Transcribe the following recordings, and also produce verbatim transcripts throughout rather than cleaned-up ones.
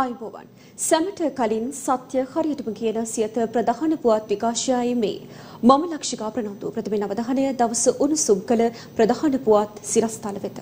ආයුබෝවන් සැමට කලින් සත්‍ය හරියටම කියන සියත ප්‍රධාන පුවත් විකාශයයි මේ මම ලක්ෂිකා ප්‍රනන්දු ප්‍රථම අවධානය දවස උණුසුම් කළ ප්‍රධාන පුවත් සිරස්තල වෙත.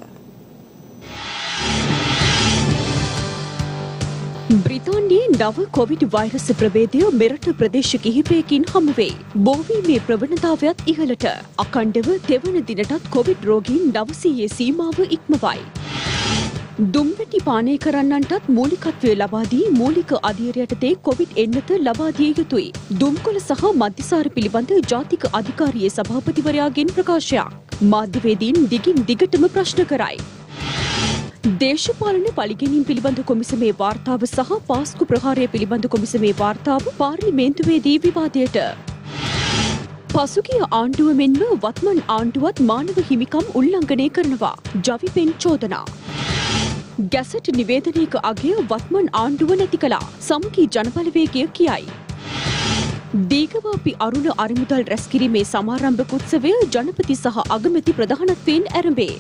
බ්‍රිතාන්‍යයේ නව කොවිඩ් වෛරස් ප්‍රභේදය මෙරට ප්‍රදේශ කිහිපයකින් හමු වෙයි. බෝවීමේ ප්‍රවණතාවයත් ඉහළට. අඛණ්ඩව තෙවන දිනටත් කොවිඩ් රෝගීන් නවසීයේ සීමාව ඉක්මවයි. දුම්වැටි පානය කරන්නන්ටත් මූලිකත්වය ලබා දී මූලික අධීර යටතේ කොවිඩ් එන්නත ලබා දිය යුතුයි. දුම්කොළ සහ මධ්‍යසාර පිළිබඳ ජාතික අධිකාරියේ සභාපතිවරයාගෙන් ප්‍රකාශයක්. මාධ්‍යවේදීන් දිගින් දිගටම ප්‍රශ්න කරයි. දේශපාලන පළිගැනීම් පිළිබඳ කොමිසමේ වාර්තාව සහ පාස්කු ප්‍රහාරය පිළිබඳ කොමිසමේ වාර්තාව පාර්ලිමේන්තුවේදී විවාදයට. පසුගිය ආණ්ඩුව මෙන්ම වත්මන් ආණ්ඩුවත් මානව හිමිකම් උල්ලංඝනය කරනවා. ජවිපෙන් චෝදනා. ගැසට් නිවේදනයක අගය වත්මන් ආණ්ඩුව නැති කළා. සමගී ජනබලවේගය කියයි. දීඝවාපි අරුණ අරිමුදල් රැස්කිරීමේ සමාරම්භක උත්සවය ජනපති සහ අගමැති ප්‍රධානත්වයෙන් ආරම්භේ.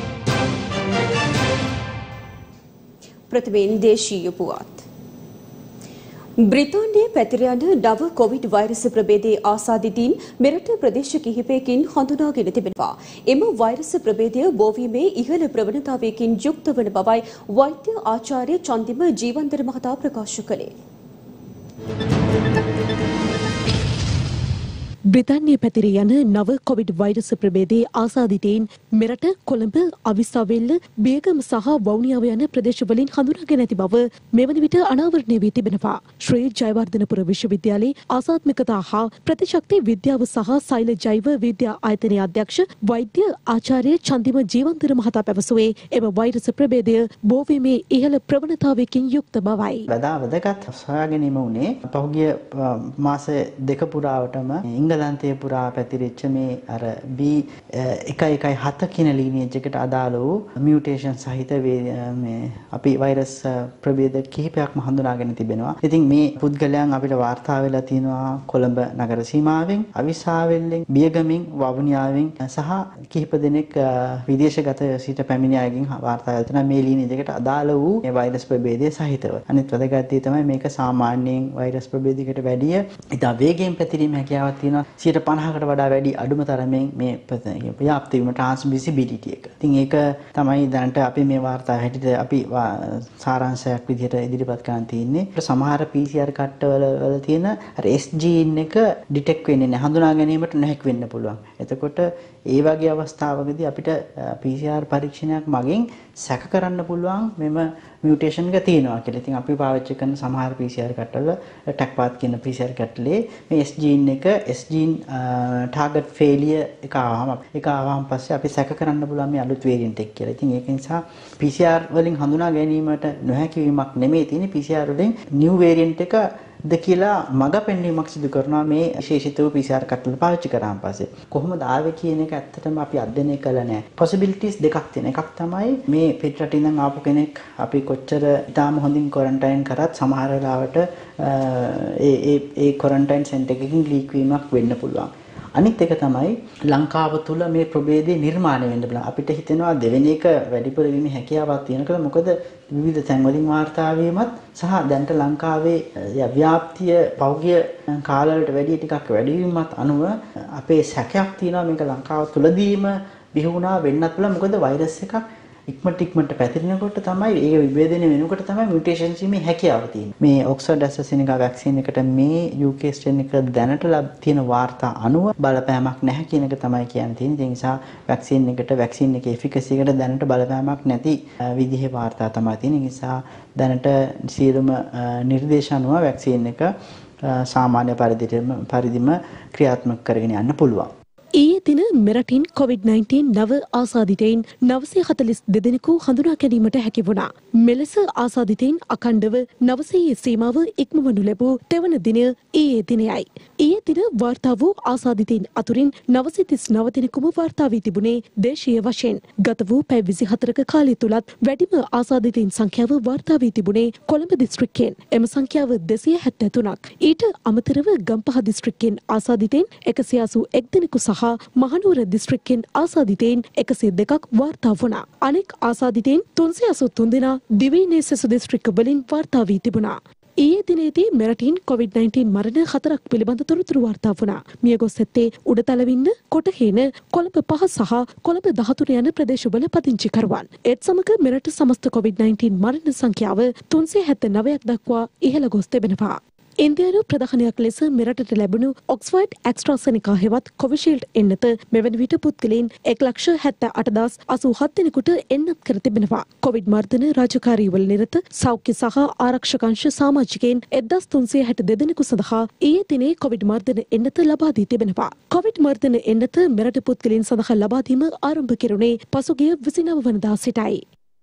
ප්‍රථමයෙන් දේශීය පුවත්. බ්‍රිතාන්‍යයේ පැතිර යන නව කොවිඩ් වෛරස් ප්‍රභේදයේ ආසාදිතයින් මෙරට ප්‍රදේශ කිහිපයකින් හඳුනාගෙන තිබෙනවා. එම වෛරස් ප්‍රභේදය බෝවීමේ ඉහළ ප්‍රවණතාවයකින් යුක්ත වන බවයි වෛද්‍ය ආචාර්ය චන්දිම ජීවන්දර මහතා ප්‍රකාශ කළේ. බ්‍රිතාන්‍යයේ පැතිර යන නව කොවිඩ් වෛරස් ප්‍රභේදයේ ආසාදිතයින් මෙරට කොළඹ, අවිස්සාවේල්ල, බේගම සහ වවුනියාව යන ප්‍රදේශවලින් හඳුනාගෙන ඇති බව මෙවන විට අනාවරණය වී තිබෙනවා. ශ්‍රී ජයවර්ධනපුර විශ්වවිද්‍යාලයේ ආසාත්මිකතා හා ප්‍රතිශක්ති විද්‍යාව සහ සෛල ජෛව විද්‍යා ආයතනයේ අධ්‍යක්ෂ වෛද්‍ය ආචාර්ය චන්දිම ජීවන්දර මහතා පැවසුවේ එම වෛරස් ප්‍රභේදය බෝවීමේ ඉහළ ප්‍රවණතාවයකින් යුක්ත බවයි. වඩා වැදගත් සොයා ගැනීම වුණේ පහුගිය මාස දෙක පුරාවටම ඉංගලන්තයේ පුරා පැතිරිච්ච මේ අර බී එකයි එකයි හත කියන ලීනියේජ් එකට අදාළ වූ මියුටේෂන් සහිත මේ අපි වෛරස් ප්‍රභේද කිහිපයක්ම හඳුනාගෙන තිබෙනවා. ඉතින් මේ පුද්ගලයන් අපිට වාර්තා වෙලා තියෙනවා කොළඹ නගර සීමාවෙන්, අවිස්සාවේල්ලෙන්, බියගමින්, වවුනියාවෙන් සහ කිහිප දෙනෙක් විදේශගත සිට පැමිණි අයගෙන් වාර්තා වෙලා තියෙනවා මේ ලීනියේජ් එකට අදාළ වූ මේ වෛරස් ප්‍රභේදය සහිතව. අනිත් වැදගත් දේ තමයි මේක සාමාන්‍යයෙන් වෛරස් ප්‍රභේදයකට වැඩිය ඉතා වේගයෙන් පැතිරීමේ හැකියාවක් තියෙනවා. සියයට පනහකට වඩා වැඩි අඩුම තරමින් මේ ව්‍යාප්ති වීම ට්‍රාන්ස්මිසිබිලිටි එක. ඉතින් ඒක තමයි දැනට අපි මේ වාර්තාව හැටියට අපි සාරාංශයක් විදිහට ඉදිරිපත් කරන්න තියෙන්නේ. සමහර පී සී ආර් කට්ටවල වල තියෙන අර එස් ජීන් එක ඩිටෙක්ට් වෙන්නේ නැහැ. හඳුනා ගැනීමට නොහැකි වෙන්න පුළුවන්. එතකොට ඒ වගේ අවස්ථාවකදී අපිට පී සී ආර් පරීක්ෂණයක් මගින් සැක කරන්න පුළුවන් මෙම මියුටේෂන් එක තියෙනවා කියලා. ඉතින් අපි පාවිච්චි කරන සමහර පී සී ආර් කට්ටවල ටැක්පාත් කියන පී සී ආර් කට්ටලේ මේ එස් ජීන් එක එස් ජීන් ටාගට් ෆේලියර් එක ආවම ඒක ආවම පස්සේ අපි සැක කරන්න පුළුවන් මේ අලුත් වේරියන්ට් එක කියලා. ඉතින් ඒක නිසා පී සී ආර් වලින් හඳුනා ගැනීමට නොහැකි වීමක් නෙමෙයි තියෙන්නේ. පී සී ආර් වලින් නිව් වේරියන්ට් එක ද කියලා මඟ පෙන්වීමක් සිදු කරනවා මේ විශේෂිත වූ පී සී ආර් කට්ටල පාවිච්චි කරාන් පස්සේ. කොහොමද ආවේ කියන එක ඇත්තටම අපි අධ්‍යයනය කළා නෑ. possibilities දෙකක් තියෙනවා. එකක් තමයි මේ පිටරටින් ඉඳන් ආපු කෙනෙක් අපි කොච්චර ඉතාම හොඳින් ක්වොරන්ටයින් කරත් සමහර වෙලාවට ඒ ඒ ඒ ක්වොරන්ටයින් සෙන්ටර් එකකින් ලීක් වීමක් වෙන්න පුළුවන්. අනිත් එක තමයි ලංකාව තුල මේ ප්‍රභේදය නිර්මාණය වෙන්න බලන අපිට හිතෙනවා දෙවෙනි එක වැඩිපුර වීමේ හැකියාවක් තියෙන කියලා. මොකද විවිධ තැන්වලින් වාර්තා වීමත් සහ දැනට ලංකාවේ ව්‍යාප්තිය පෞද්ගලික කාලවලට වැඩි ටිකක් වැඩි වීමත් අනුව අපේ සැකයක් තියෙනවා මේක ලංකාව තුලදීම බිහි වුණා වෙන්නත් පුළුවන්. මොකද වෛරස් එකක් ඉක්මනට ඉක්මනට පැතිරෙනකොට තමයි ඒක විභේදනය වෙනකොට තමයි මියුටේෂන්ස් වීමේ හැකියාව තියෙන්නේ. මේ ඔක්ස්ෆර්ඩ් ඇස්ට්‍රාසෙනිකා වැක්සින් එකට මේ යූ කේ ස්ට්‍රේන් එක දැනට ලැබ තියෙන වාර්තා අනුව බලපෑමක් නැහැ කියන එක තමයි කියන්න තියෙන්නේ. ඒ නිසා වැක්සින් එකට වැක්සින් එකේ එෆිකසි එකට දැනට බලපෑමක් නැති විදිහේ වාර්තා තමයි තියෙන්නේ. ඒ නිසා දැනට සියලුම නිර්දේශ අනුව වැක්සින් එක සාමාන්‍ය පරිදිම පරිදිම ක්‍රියාත්මක කරගෙන යන්න පුළුවන්. ඊයේ දින මෙරටින් කොවිඩ් නයින්ටීන් නව ආසාදිතයින් නවසිය හතළිස් දෙදෙනෙකු හඳුනා ගැනීමට හැකි වුණා. මෙලෙස ආසාදිතයින් අඛණ්ඩව නවසිය සීමාව ඉක්මවනු ලැබූ තෙවන දිනය ඊයේ දිනයයි. ඊයේ දින වාර්තා වූ ආසාදිතයින් අතුරින් නවසිය තිස් නව දෙනෙකුම වාර්තා වී තිබුණේ දේශීය වශයෙන්. ගත වූ පැය විසිහතරක කාලය තුලත් වැඩිම ආසාදිතයින් සංඛ්‍යාව වාර්තා වී තිබුණේ කොළඹ දිස්ත්‍රික්කයෙන්. එම සංඛ්‍යාව දෙසිය හැත්තෑ තුනක්. ඊට අමතරව ගම්පහ දිස්ත්‍රික්කයෙන් ආසාදිතයින් එකසිය අසූ එක් දෙනෙකු සහ සහ මහනුවර දිස්ත්‍රික්කෙන් ආසාදිතයින් එකසිය දෙකක් වාර්තා වුණා. අනෙක් ආසාදිතයින් තුන්සිය අසූ තුන් දෙනා දිවයිනේ සෙසු දිස්ත්‍රික්ක වලින් වාර්තා වී තිබුණා. ඊයේ දිනේදී මෙරටින් කොවිඩ් නයින්ටීන් මරණ හතරක් පිළිබඳ තොරතුරු වාර්තා වුණා. මියගොස් ඇත්තේ උඩතලවින්න, කොටහේන, කොළඹ පහ සහ කොළඹ දහතුන යන ප්‍රදේශවල පදිංචිකරුවන්. ඒත් සමග මෙරට සමස්ත කොවිඩ් නයින්ටීන් මරණ සංඛ්‍යාව තුන්සිය හැත්තෑ නවයක් දක්වා ඉහළ ගොස් තිබෙනවා. ඉන්දියානු ප්‍රධානයක් ලෙස මෙරටට ලැබුණු ඔක්ස්ෆර්ඩ් ඇස්ට්‍රාසෙනිකා හෙවත් කොවිෂීල්ඩ් එන්නත මෙවැනි විට පුද්ගලයන් එක් ලක්ෂ හැත්තෑ අට දහස් අසූ හත් දෙනෙකුට එන්නත් කර තිබෙනවා. කොවිඩ් මර්ධන රාජකාරීවල නිරත සෞඛ්‍ය සහ ආරක්ෂක අංශ සමාජිකයින් එක්දහස් තුන්සිය හැට දෙදෙනෙකු සඳහා ඊයේ දිනේ කොවිඩ් මර්ධන එන්නත ලබා දී තිබෙනවා. කොවිඩ් මර්ධන එන්නත මෙරට පුද්ගලයන් සඳහා ලබා දීම ආරම්භ කෙරුණේ පසුගිය විසිනව වනදා සිටයි.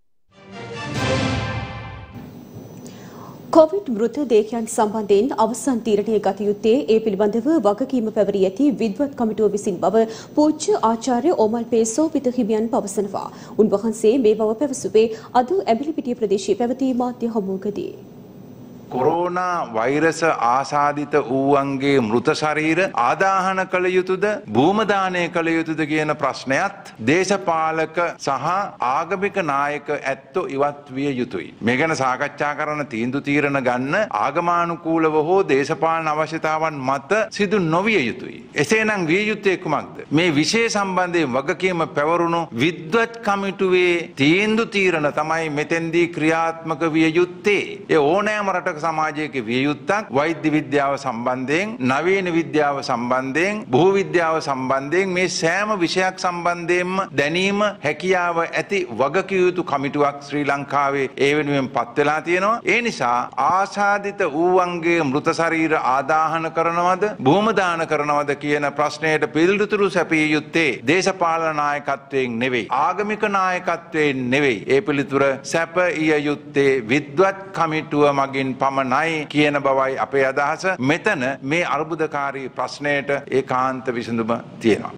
කොවිඩ් මෘතදේහයන් සම්බන්ධයෙන් අවසන් තීරණය ගත යුත්තේ ඒ පිළිබඳව වගකීම පැවරී ඇති විද්වත් කමිටුව විසින් බව පූජ්‍ය ආචාර්ය ඕමල් පේසෝපිත හිමියන් පවසනවා. උන්වහන්සේ මේ බව පැවසුවේ අද ඇඹිලිපිටිය ප්‍රදේශයේ පැවති මාධ්‍ය හමුවකදී. කොරෝනා වෛරස ආසාදිත වූවන්ගේ මෘත ශරීර ආදාහන කළ යුතුද භූමදානය කළ යුතුද කියන ප්‍රශ්නයත් දේශපාලක සහ ආගමික නායක ඇත්තෝ ඉවත් විය යුතුයි. මේ ගැන සාකච්ඡා කරන තීන්දුව තීරණ ගන්න ආගමානුකූලව හෝ දේශපාලන අවශ්‍යතාවන් මත සිදු නොවිය යුතුයි. එසේනම් විය යුත්තේ කුමක්ද? මේ විෂය සම්බන්ධයෙන් වගකීම පැවරුණු විද්වත් කමිටුවේ තීන්දුව තීරණ තමයි මෙතෙන්දී ක්‍රියාත්මක විය යුත්තේ. ඒ ඕනෑම රටක සමාජයක විය යුත්තක් වෛද්‍ය විද්‍යාව සම්බන්ධයෙන් නවීන විද්‍යාව සම්බන්ධයෙන් භූ විද්‍යාව සම්බන්ධයෙන් මේ සෑම විෂයක් සම්බන්ධයෙන්ම දැනීම හැකියාව ඇති වගකිව යුතු කමිටුවක් ශ්‍රී ලංකාවේ ඒ වෙනුවෙන් පත් වෙලා තියෙනවා. ඒ නිසා ආසාදිත වූවන්ගේ මෘත ශරීර ආදාහන කරනවද භූමදාන කරනවද කියන ප්‍රශ්නයට පිළිතුරු සැපිය යුත්තේ දේශපාලන නායකත්වයෙන් නෙවෙයි ආගමික නායකත්වයෙන් නෙවෙයි. ඒ පිළිතුර සැපිය යුත්තේ විද්වත් කමිටුව මගින් පමණයි කියන බවයි අපේ අදහස. මෙතන මේ අර්බුදකාරී ප්‍රශ්නයට ඒකාන්ත විසඳුම තියෙනවා.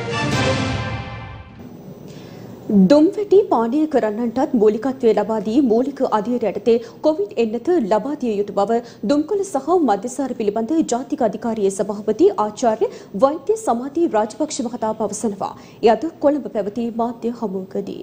දුම්වැටි පානය කරන්නන්ටත් මූලිකත්වය ලබා දී මූලික අධීර යටතේ කොවිඩ් එන්නත ලබා දිය යුතු බව දුම්කොළ සහ මධ්‍යසාර පිළිබඳ ජාතික අධිකාරියේ සභාපති ආචාර්ය වෛද්‍ය සමාධි රාජපක්ෂ මහතා පවසනවා. එය අද කොළඹ පැවති මාධ්‍ය හමුවකදී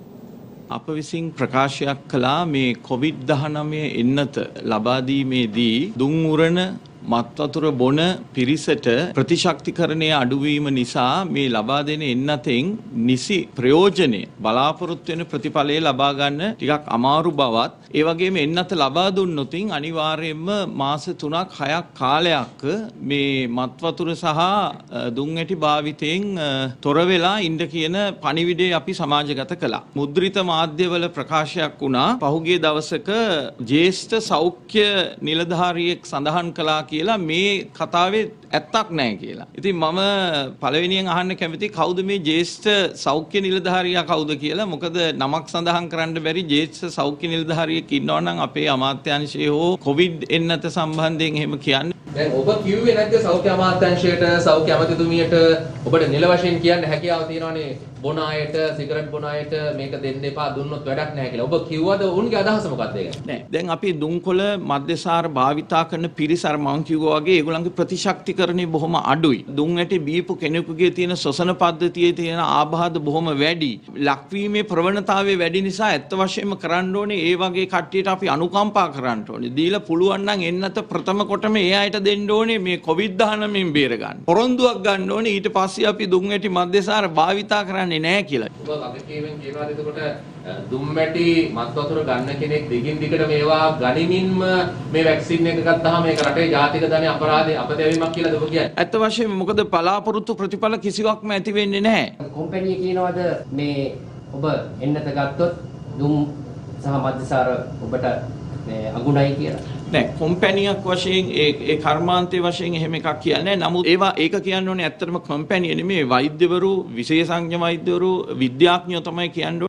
අප විසින් ප්‍රකාශයක් කළා මේ කොවිඩ් දහනවය එන්නත ලබා දීමේදී දුම් උරන මත් වතුර බොන පිරිසට ප්‍රතිශක්තිකරණය අඩුවීම නිසා මේ ලබා දෙන එන්නතෙන් නිසි ප්‍රයෝජනය බලාපොරොත්තු වෙන ප්‍රතිඵලය ලබා ගන්න ටිකක් අමාරු බවත් ඒ වගේම එන්නත ලබා දුන්නොතින් අනිවාර්යයෙන්ම මාස තුනක් හයක් කාලයක් මේ මත් වතුර සහ දුම් ඇටි භාවිතයෙන් තොර වෙලා ඉන්න කියන පණිවිඩය අපි සමාජගත කළා. මුද්‍රිත මාධ්‍යවල ප්‍රකාශයක් වුණා පහුගිය දවසක ජ්‍යෙෂ්ඨ සෞඛ්‍ය නිලධාරියෙක් සඳහන් කළා කියලා මේ කතාවේ ඇත්තක් නැහැ කියලා. ඉතින් මම පළවෙනියෙන් අහන්න කැමති කවුද මේ ජ්‍යෙෂ්ඨ සෞඛ්‍ය නිලධාරියා කවුද කියලා. මොකද නමක් සඳහන් කරන්න බැරි ජ්‍යෙෂ්ඨ සෞඛ්‍ය නිලධාරියෙක් ඉන්නවා නම් අපේ අමාත්‍යාංශයේ හෝ කොවිඩ් එන්නත සම්බන්ධයෙන් එහෙම කියන්නේ. දැන් ඔබ කිව්වේ නැද්ද සෞඛ්‍ය අමාත්‍යාංශයට සෞඛ්‍ය අමාත්‍යතුමියට ඔබට නිල වශයෙන් කියන්න හැකියාව තියෙනවානේ බොන අයට සිගරට් බොන අයට මේක දෙන්න එපා දුන්නොත් වැඩක් නැහැ කියලා. ඔබ කිව්වද උන්ගේ අදහස මොකක්ද ඒක? නෑ. දැන් අපි දුම්කොළ මධ්‍යසාර භාවිතා කරන පිරිස අර මං කිව්වා වගේ ඒගොල්ලන්ගේ ප්‍රතිශක්තිකරණය බොහොම අඩුයි. දුම් ඇටි බීපු කෙනෙකුගේ තියෙන ශ්වසන පද්ධතියේ තියෙන ආබාධ බොහොම වැඩි. ලක්වීමේ ප්‍රවණතාවය වැඩි නිසා ඇත්ත වශයෙන්ම කරන්න ඕනේ ඒ වගේ කට්ටියට අපි අනුකම්පා කරන්න ඕනේ. දීලා පුළුවන් නම් එන්නත ප්‍රථම කොටම ඒ අයට දෙන්න ඕනේ මේ කොවිඩ් දහනවයෙන් බේර ගන්න. පොරොන්දුවක් ගන්න ඕනේ ඊට පස්සේ අපි දුම් ඇටි මධ්‍යසාර භාවිතා කරන්නේ නැහැ කියලා. ඔබ වගකීමෙන් කියනවාද එතකොට දුම් ඇටි මත් වතුර ගන්න කෙනෙක් දිගින් දිගට මේවා ගනිමින්ම මේ වැක්සින් එක ගත්තාම මේක රටේ ජාතික ධනෙ අපරාධේ අපදැවීමක් කියලාද ඔබ කියන්නේ? ඇත්ත වශයෙන්ම මොකද බලාපොරොත්තු ප්‍රතිඵල කිසිවක්ම ඇති වෙන්නේ නැහැ. කොම්පැනි කියනවාද මේ ඔබ එන්නත ගත්තොත් දුම් සහ මධ්‍යසාර ඔබට මේ අගුණයි කියලා? නෑ කොම්පැනියක් වශයෙන් ඒ ඒ කර්මාන්තයේ වශයෙන් එහෙම එකක් කියන්නේ නැහැ. නමුත් ඒවා ඒක කියන්න ඕනේ ඇත්තටම කොම්පැනි නෙමෙයි වෛද්‍යවරු විශේෂඥ වෛද්‍යවරු විද්‍යාඥයෝ තමයි කියන්නේ.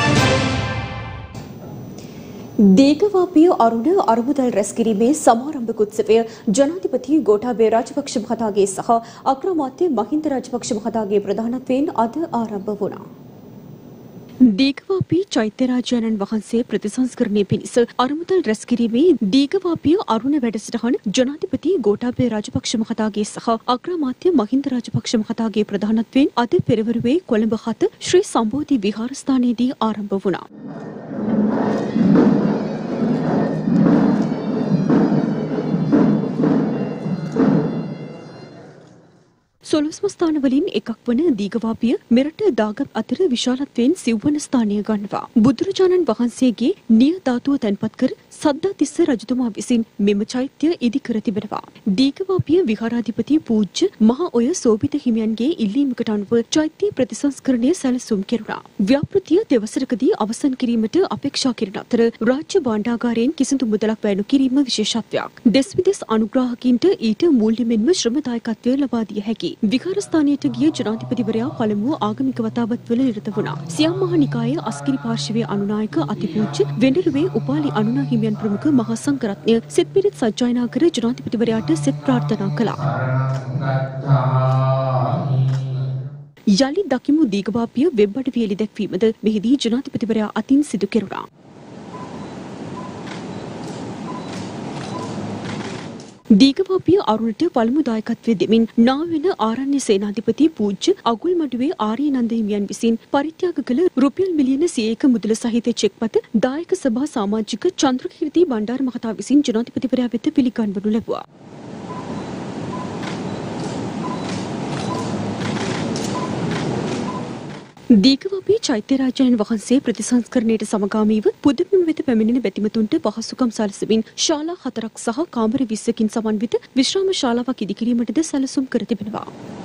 දීඝවාපිය අරුණ අරමුදල් රැස්කිරීමේ සමාරම්භ උත්සවය ජනාධිපති ගෝඨාභය රාජපක්ෂ මහතාගේ සහ අග්‍රාමාත්‍ය මහින්ද රාජපක්ෂ මහතාගේ ප්‍රධානත්වයෙන් අද ආරම්භ වුණා. දීඝවාපී චෛත්‍යරාජානන් වහන්සේ ප්‍රතිසංස්කරණය පිණිස අරමුදල් රැස් කිරීමේ දීඝවාපිය අරුණ වැඩසටහන ජනාධිපති ගෝඨාභය රාජපක්ෂ මහතාගේ සහ අග්‍රාමාත්‍ය මහින්ද රාජපක්ෂ මහතාගේ ප්‍රධානත්වයෙන් අද පෙරවරුවේ කොළඹ හත ශ්‍රී සම්බෝධි විහාරස්ථානයේදී ආරම්භ වුණා. සොළොස්ම ස්ථානවලින් එකක් වන දීඝවාපිය මෙරට දාගත් අතර විශාලත්වයෙන් සිව්වන ස්ථානය ගන්නවා. බුදුරජාණන් වහන්සේගේ නිය ධාතුව තැන්පත් කර සද්ධාතිස්ස රජතුමා විසින් මෙම චෛත්‍ය ඉදිකර තිබෙනවා. දීඝවාපිය විහාරාධිපති පූජ්‍ය මහ ඔය සෝභිත හිමියන්ගේ ඉල්ලීමකට අනුව චෛත්‍ය ප්‍රතිසංස්කරණය සැලසුම් කෙරුණා. ව්‍යාපෘතිය දෙවසරකදී අවසන් කිරීමට අපේක්ෂා කෙරෙන අතර රාජ්‍ය භාණ්ඩාගාරයෙන් කිසිදු මුදලක් වැය නොකිරීම විශේෂත්වයක්. දෙස් විදෙස් අනුග්‍රාහකින්ට ඊට මූල්‍යමෙන්ම ශ්‍රම දායකත්වය ලබා දිය හැකියි. විහාරස්ථානයට ගිය ජනාධිපතිවරයා පළමුව ආගමික වතාවත්වල නිරත වුණා. සියම් මහ නිකායේ අස්කිරි පාර්ශවයේ අනුනායක අතිපූජ්‍ය වෙඬරුවේ උපාලි අනුනා හිමියන් ප්‍රමුඛ මහා සංඝරත්නය සිත් පිරිත් සජ්ජායනා කර ජනාධිපතිවරයාට සෙත් ප්‍රාර්ථනා කළා. යලි දකිමු දීඝවාපිය වෙබ් අඩවිය එළි දැක්වීමද මෙහිදී ජනාධිපතිවරයා අතින් සිදු කෙරුණා. දීඝවාපිය අරුණට පළමු දායකත්වය දෙමින් නාවෙන ආරණ්‍ය සේනාධිපති පූජ්‍ය අගුල්මඩුවේ ආර්යනන්ද හිමියන් විසින් පරිත්‍යාග කළ රුපියල් මිලියන සියයක මුදල සහිත චෙක්පත දායක සභා සමාජික චන්ද්‍රකීර්ති බණ්ඩාර මහතා විසින් ජනාධිපතිවරයා වෙත පිළිගන්වනු ලැබුවා. දීඝවාපී චෛත්‍යරාජානන් වහන්සේ ප්‍රතිසංස්කරණයට සමගාමීව පුදුබිම වෙත පැමිණෙන බැතිමතුන්ට පහසුකම් සැලසෙමින් ශාලා හතරක් සහ කාමර විස්සකින් සමන්විත විශ්‍රාම ශාලාවක් ඉදිකිරීමටද සැලසුම් කර තිබෙනවා.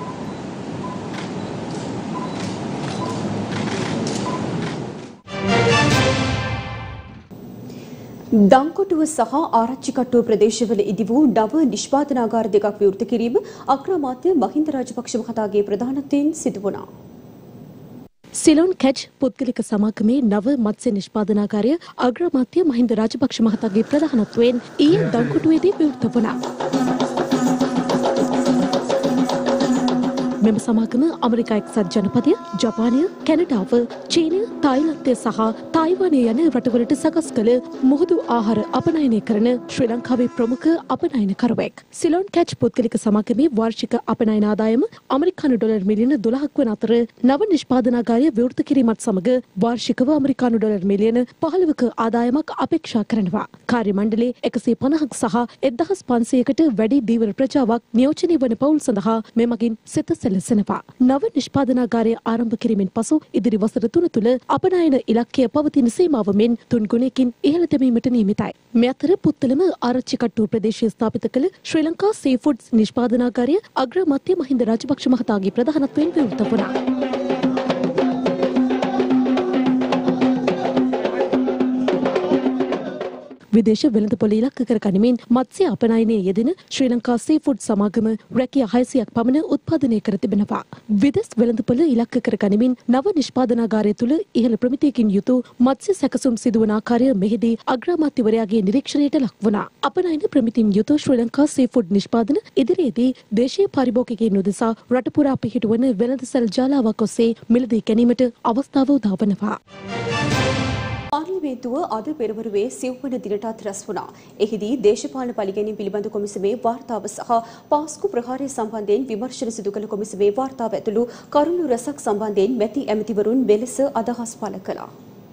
දංකොටුව සහ ආරච්චිකට්ටුව ප්‍රදේශවල ඉදි වූ නව නිෂ්පාදනාගාර දෙකක් විවෘත කිරීම අග්‍රාමාත්‍ය මහින්ද රාජපක්ෂ මහතාගේ ප්‍රධානත්වයෙන් සිදු වුණා. සිලොන් කැච් පුද්ගලික සමාගමේ නව මත්ස්‍ය නිෂ්පාදනාකාරය අග්‍රාමාත්‍ය මහින්ද රාජපක්ෂ මහතාගේ ප්‍රධානත්වයෙන් ඊයේ දංකොටුවේදී විවෘත වුණා. මෙම සමාගම ඇමරිකා එක්සත් ජනපදය, ජපානය, කැනඩාව, චීනය, තායිලන්තය සහ තායිවානය යන රටවලට සකස් කළ මුහුදු ආහාර අපනයනය කරන ශ්‍රී ලංකාවේ ප්‍රමුඛ අපනයනකරුවෙක්. සිලොන් කැච් පුද්ගලික සමාගමේ වාර්ෂික අපනයන ආදායම ඇමරිකානු ඩොලර් මිලියන දොළහක් වන අතර නව නිෂ්පාදනාගාරය විවෘත කිරීමත් සමග වාර්ෂිකව ඇමරිකානු ඩොලර් මිලියන පහළොවක ආදායමක් අපේක්ෂා කරනවා. කාර්ය මණ්ඩලයේ එකසිය පනහක් සහ එක්දහස් පන්සියයකට වැඩි දීවර ප්‍රජාවක් නියෝජනය වන පවුල් සඳහා මෙමගින් සිත සැලසෙනවා. නව නිෂ්පාදනාගාරය ආරම්භ කිරීමෙන් පසු ඉදිරි වසර තුන තුළ අපනයන ඉලක්කය පවතින සීමාව මෙන් තුන් ගුණයකින් ඉහළ තැබීමට නියමිතයි. මේ අතර පුත්තලම ආරච්චිකට්ටුව ප්‍රදේශයේ ස්ථාපිත කළ ශ්‍රී ලංකා සී ෆුඩ්ස් නිෂ්පාදනාගාරය අග්‍රාමාත්‍ය මහින්ද රාජපක්ෂ මහතාගේ ප්‍රධානත්වයෙන් විවෘත වුණා. විදේශ වෙළඳපොළ ඉලක්ක කර ගනිමින් මත්ස්‍ය අපනයනයේ යෙදෙන ශ්‍රී ලංකා සී ෆුඩ් සමාගම රැකියා හයසියක් පමණ උත්පාදනය කර තිබෙනවා. විදෙස් වෙළඳපොළ ඉලක්ක කර ගනිමින් නව නිෂ්පාදනාගාරය තුළ ඉහළ ප්‍රමිතියකින් යුතු මත්ස්‍ය සැකසුම් සිදුවන ආකාරය මෙහිදී අග්‍රාමාත්‍යවරයාගේ නිරීක්ෂණයට ලක් වුණා. අපනයන ප්‍රමිතින් යුතු ශ්‍රී ලංකා සී ෆුඩ් නිෂ්පාදන ඉදිරියේදී දේශීය පාරිභෝගිකයින් උදෙසා රට පුරා පිහිටුවන වෙළඳසැල් ජාලාවක් ඔස්සේ මිලදී ගැනීමට අවස්ථාව උදා වනවා. පාර්ලිමේන්තුව අද පෙරවරුවේ සිව්වන දිනටත් රැස් වුණා. එහිදී දේශපාලන පරිගැනීම් පිළිබඳ කොමිසමේ වාර්තාව සහ පාස්කු ප්‍රහාරය සම්බන්ධයෙන් විමර්ශන සිදු කළ කොමිසමේ වාර්තාව ඇතුළු කරුණු රැසක් සම්බන්ධයෙන් මැති ඇමතිවරුන් මෙලෙස අදහස් පළ කළා.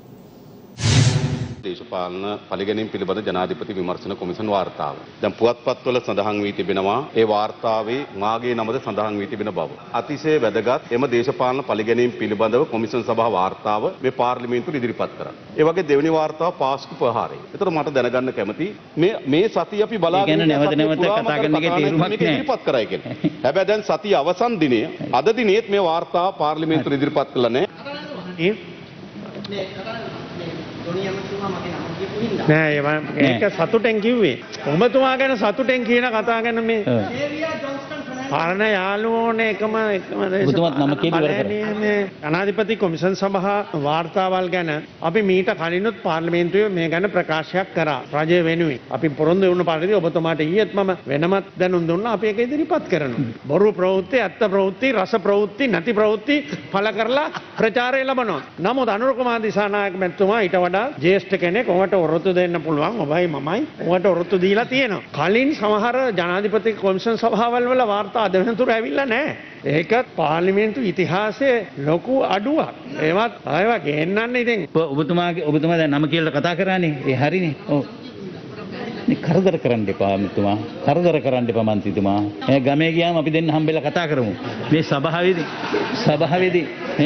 දේශපාලන පරිගැනීම් පිළිබඳ ජනාධිපති විමර්ශන කොමිසම් වාර්තාව. දැන් පුවත්පත්වල සඳහන් වී තිබෙනවා ඒ වාර්තාවේ මාගේ නමද සඳහන් වී තිබෙන බව. අතිශය වැදගත් එම දේශපාලන පරිගැනීම් පිළිබඳව කොමිසම් සභා වාර්තාව මේ පාර්ලිමේන්තුවට ඉදිරිපත් කරා. ඒ වගේ දෙවෙනි වාර්තාව පාස්කු ප්‍රහාරය. ඒතර මට දැනගන්න කැමති මේ මේ සතිය අපි බලාගෙන නැවත නැවත කතා කරන එකේ තේරුමක් නැහැ. ඉදිරිපත් කරයි කියන්නේ. හැබැයි දැන් සතිය අවසන් දිනේ අද දිනේත් මේ වාර්තාව පාර්ලිමේන්තුවට ඉදිරිපත් කළා නැහැ. නෑ ඒක සතුටෙන් කිව්වේ. ඔබතුමා ගැන සතුටෙන් කියන කතා ගැන මේ පාලන යාළුවෝනේ එකම එකම ඔබතුමාත් නම කියලා ඉවර කරා. මේ ජනාධිපති කොමිෂන් සභා වාර්තාවල් ගැන අපි මීට කලිනුත් පාර්ලිමේන්තුවේ මේ ගැන ප්‍රකාශයක් කරා රජය වෙනුවෙන්. අපි පොරොන්දු වුණ පරිදි ඔබතුමාට ඊයේත් මම වෙනමත් දැනුම් දුන්නා අපි ඒක ඉදිරිපත් කරනවා. බොරු ප්‍රවෘත්ති, ඇත්ත ප්‍රවෘත්ති, රස ප්‍රවෘත්ති, නැති ප්‍රවෘත්ති පළ කරලා ප්‍රචාරය ලබනවා. නමුත් අනුර කුමාර දිසානායක මැතිතුමා ඊට වඩා ජ්‍යෙෂ්ඨ කෙනෙක්. ඔබට ඔරොත්තු දෙන්න පුළුවන්. ඔබයි මමයි ඔබට ඔරොත්තු දීලා තියෙනවා. කලින් සමහර ජනාධිපති කොමිෂන් සභාවල් වල වාර්තා අද වෙනතුරු ඇවිල්ලා නැහැ. ඒකත් පාර්ලිමේන්තු ඉතිහාසයේ ලොකු අඩුවක්. ඒවත් ආයවා ගේන්නන්නේ ඉතින් ඔබතුමාගේ ඔබතුමා දැන් නම කියලා කතා කරානේ. ඒ හරිනේ. ඔව්. මේ කරදර කරන්න එපා මිතුමා. කරදර කරන්න එපා මන්ත්‍රීතුමා. මේ ගමේ ගියාම අපි දෙන්න හම්බෙලා කතා කරමු. මේ සභාවේදී සභාවේදී